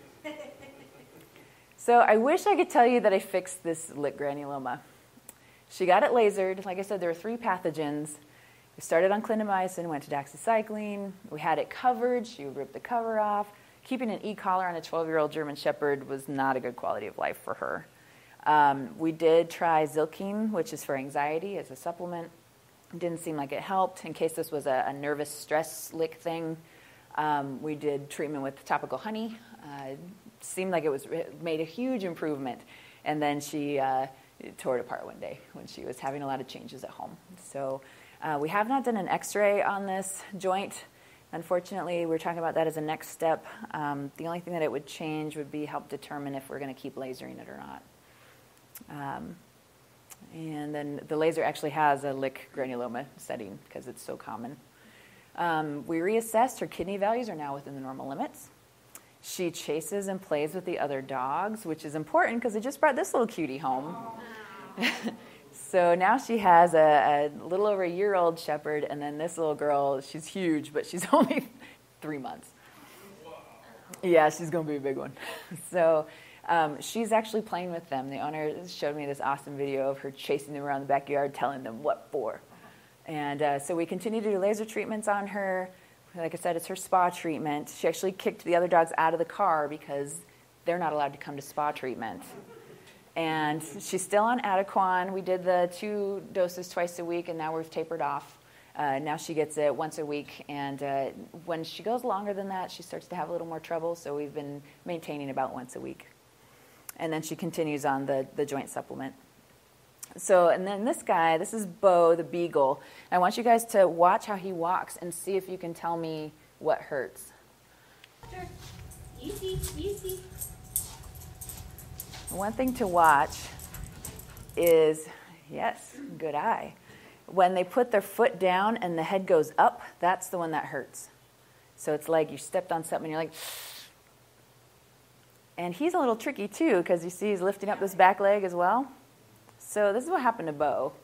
So I wish I could tell you that I fixed this lick granuloma. She got it lasered. Like I said, there were 3 pathogens. We started on clindamycin, went to doxycycline. We had it covered. She would rip the cover off. Keeping an e-collar on a 12-year-old German Shepherd was not a good quality of life for her. We did try Zilkine, which is for anxiety, as a supplement. It didn't seem like it helped. In case this was a nervous stress lick thing, we did treatment with topical honey. Seemed like it made a huge improvement. And then she tore it apart one day when she was having a lot of changes at home. So we have not done an x-ray on this joint. Unfortunately, we're talking about that as a next step. The only thing that it would change would be help determine if we're going to keep lasering it or not. And then the laser actually has a lick granuloma setting because it's so common. We reassessed. Her kidney values are now within the normal limits. She chases and plays with the other dogs, which is important because I just brought this little cutie home. So now she has a little over a year-old shepherd, and then this little girl, she's huge, but she's only 3 months. Yeah, she's going to be a big one. So she's actually playing with them. The owner showed me this awesome video of her chasing them around the backyard, telling them what for. And so we continue to do laser treatments on her. Like I said, it's her spa treatment. She actually kicked the other dogs out of the car because they're not allowed to come to spa treatment. And she's still on Adequan. We did the 2 doses twice a week, and now we've tapered off. Now she gets it once a week. And when she goes longer than that, she starts to have a little more trouble, so we've been maintaining about once a week. And then she continues on the joint supplement. So, and then this guy, this is Bo, the beagle. I want you guys to watch how he walks and see if you can tell me what hurts. Sure. Easy, easy. One thing to watch is, yes, good eye. When they put their foot down and the head goes up, that's the one that hurts. So it's like you stepped on something and you're like, and he's a little tricky too because you see he's lifting up this back leg as well. So this is what happened to Bo.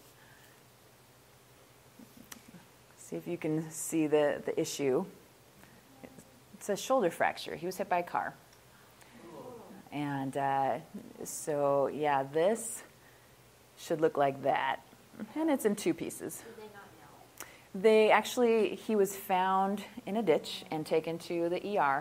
See if you can see the issue. It's a shoulder fracture. He was hit by a car. And so, yeah, this should look like that. And it's in two pieces. Did they not know? He was found in a ditch and taken to the ER.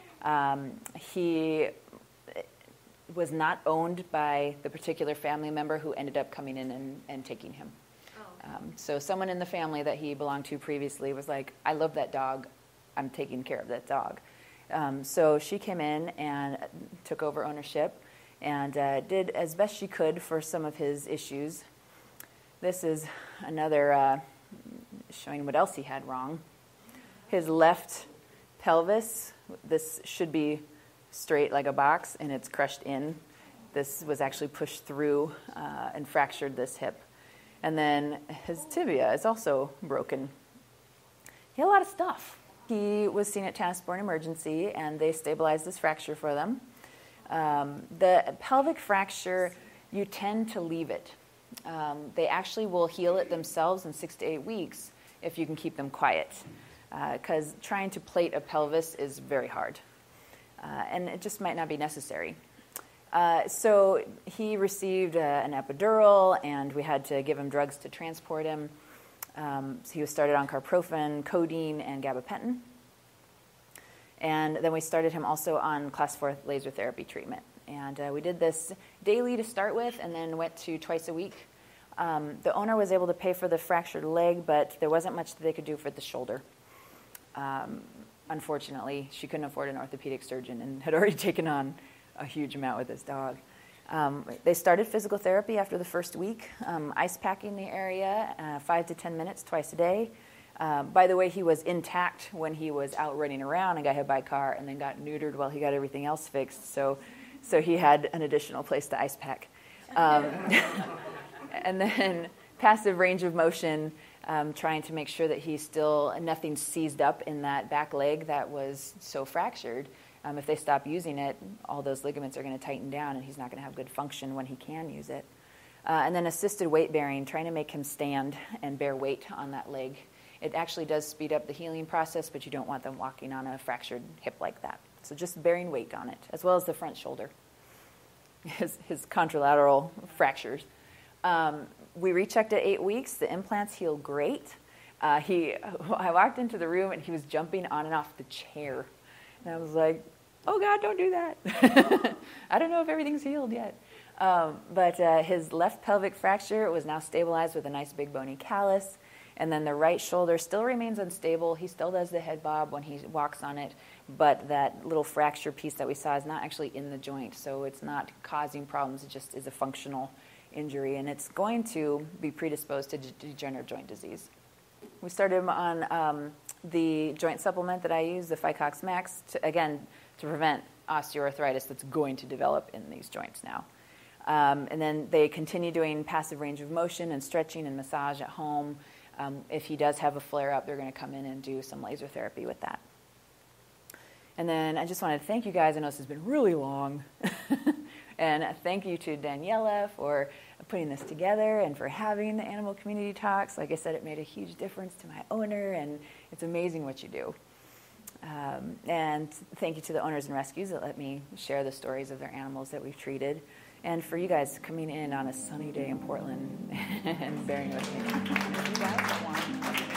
He was not owned by the particular family member who ended up coming in and taking him. Oh. So someone in the family that he belonged to previously was like, I love that dog. I'm taking care of that dog. So she came in and took over ownership and did as best she could for some of his issues. This is another showing what else he had wrong. His left pelvis, this should be straight like a box, and it's crushed in. This was actually pushed through and fractured this hip. And then his tibia is also broken. He had a lot of stuff. He was seen at Tannisbourne Emergency, and they stabilized this fracture for them. The pelvic fracture, you tend to leave it. They actually will heal it themselves in 6 to 8 weeks if you can keep them quiet, because trying to plate a pelvis is very hard, and it just might not be necessary. So he received an epidural, and we had to give him drugs to transport him. So he was started on carprofen, codeine, and gabapentin. And then we started him also on class 4 laser therapy treatment. And we did this daily to start with, and then went to twice a week. The owner was able to pay for the fractured leg, but there wasn't much that they could do for the shoulder. Unfortunately, she couldn't afford an orthopedic surgeon and had already taken on a huge amount with this dog. They started physical therapy after the first week, ice packing the area 5 to 10 minutes twice a day. By the way, he was intact when he was out running around and got hit by a car and then got neutered while he got everything else fixed. So he had an additional place to ice pack. And then passive range of motion, trying to make sure that nothing seized up in that back leg that was so fractured. If they stop using it, all those ligaments are going to tighten down, and he's not going to have good function when he can use it. And then assisted weight bearing, trying to make him stand and bear weight on that leg. It actually does speed up the healing process, but you don't want them walking on a fractured hip like that. So just bearing weight on it, as well as the front shoulder, his contralateral fractures. We rechecked at 8 weeks. The implants healed great. I walked into the room, and he was jumping on and off the chair. And I was like, oh, God, don't do that. I don't know if everything's healed yet. But his left pelvic fracture was now stabilized with a nice big bony callus. And then the right shoulder still remains unstable. He still does the head bob when he walks on it. But that little fracture piece that we saw is not actually in the joint. So it's not causing problems. It just is a functional injury. And it's going to be predisposed to degenerative joint disease. We started him on the joint supplement that I use, the Phycox Max, to prevent osteoarthritis that's going to develop in these joints now. And then they continue doing passive range of motion and stretching and massage at home. If he does have a flare-up, they're going to come in and do some laser therapy with that. And then I just wanted to thank you guys. I know this has been really long. And thank you to Daniela for putting this together and for having the Animal Community Talks. Like I said, it made a huge difference to my owner, and it's amazing what you do. And thank you to the owners and rescues that let me share the stories of their animals that we've treated. And for you guys coming in on a sunny day in Portland and bearing with me. You guys want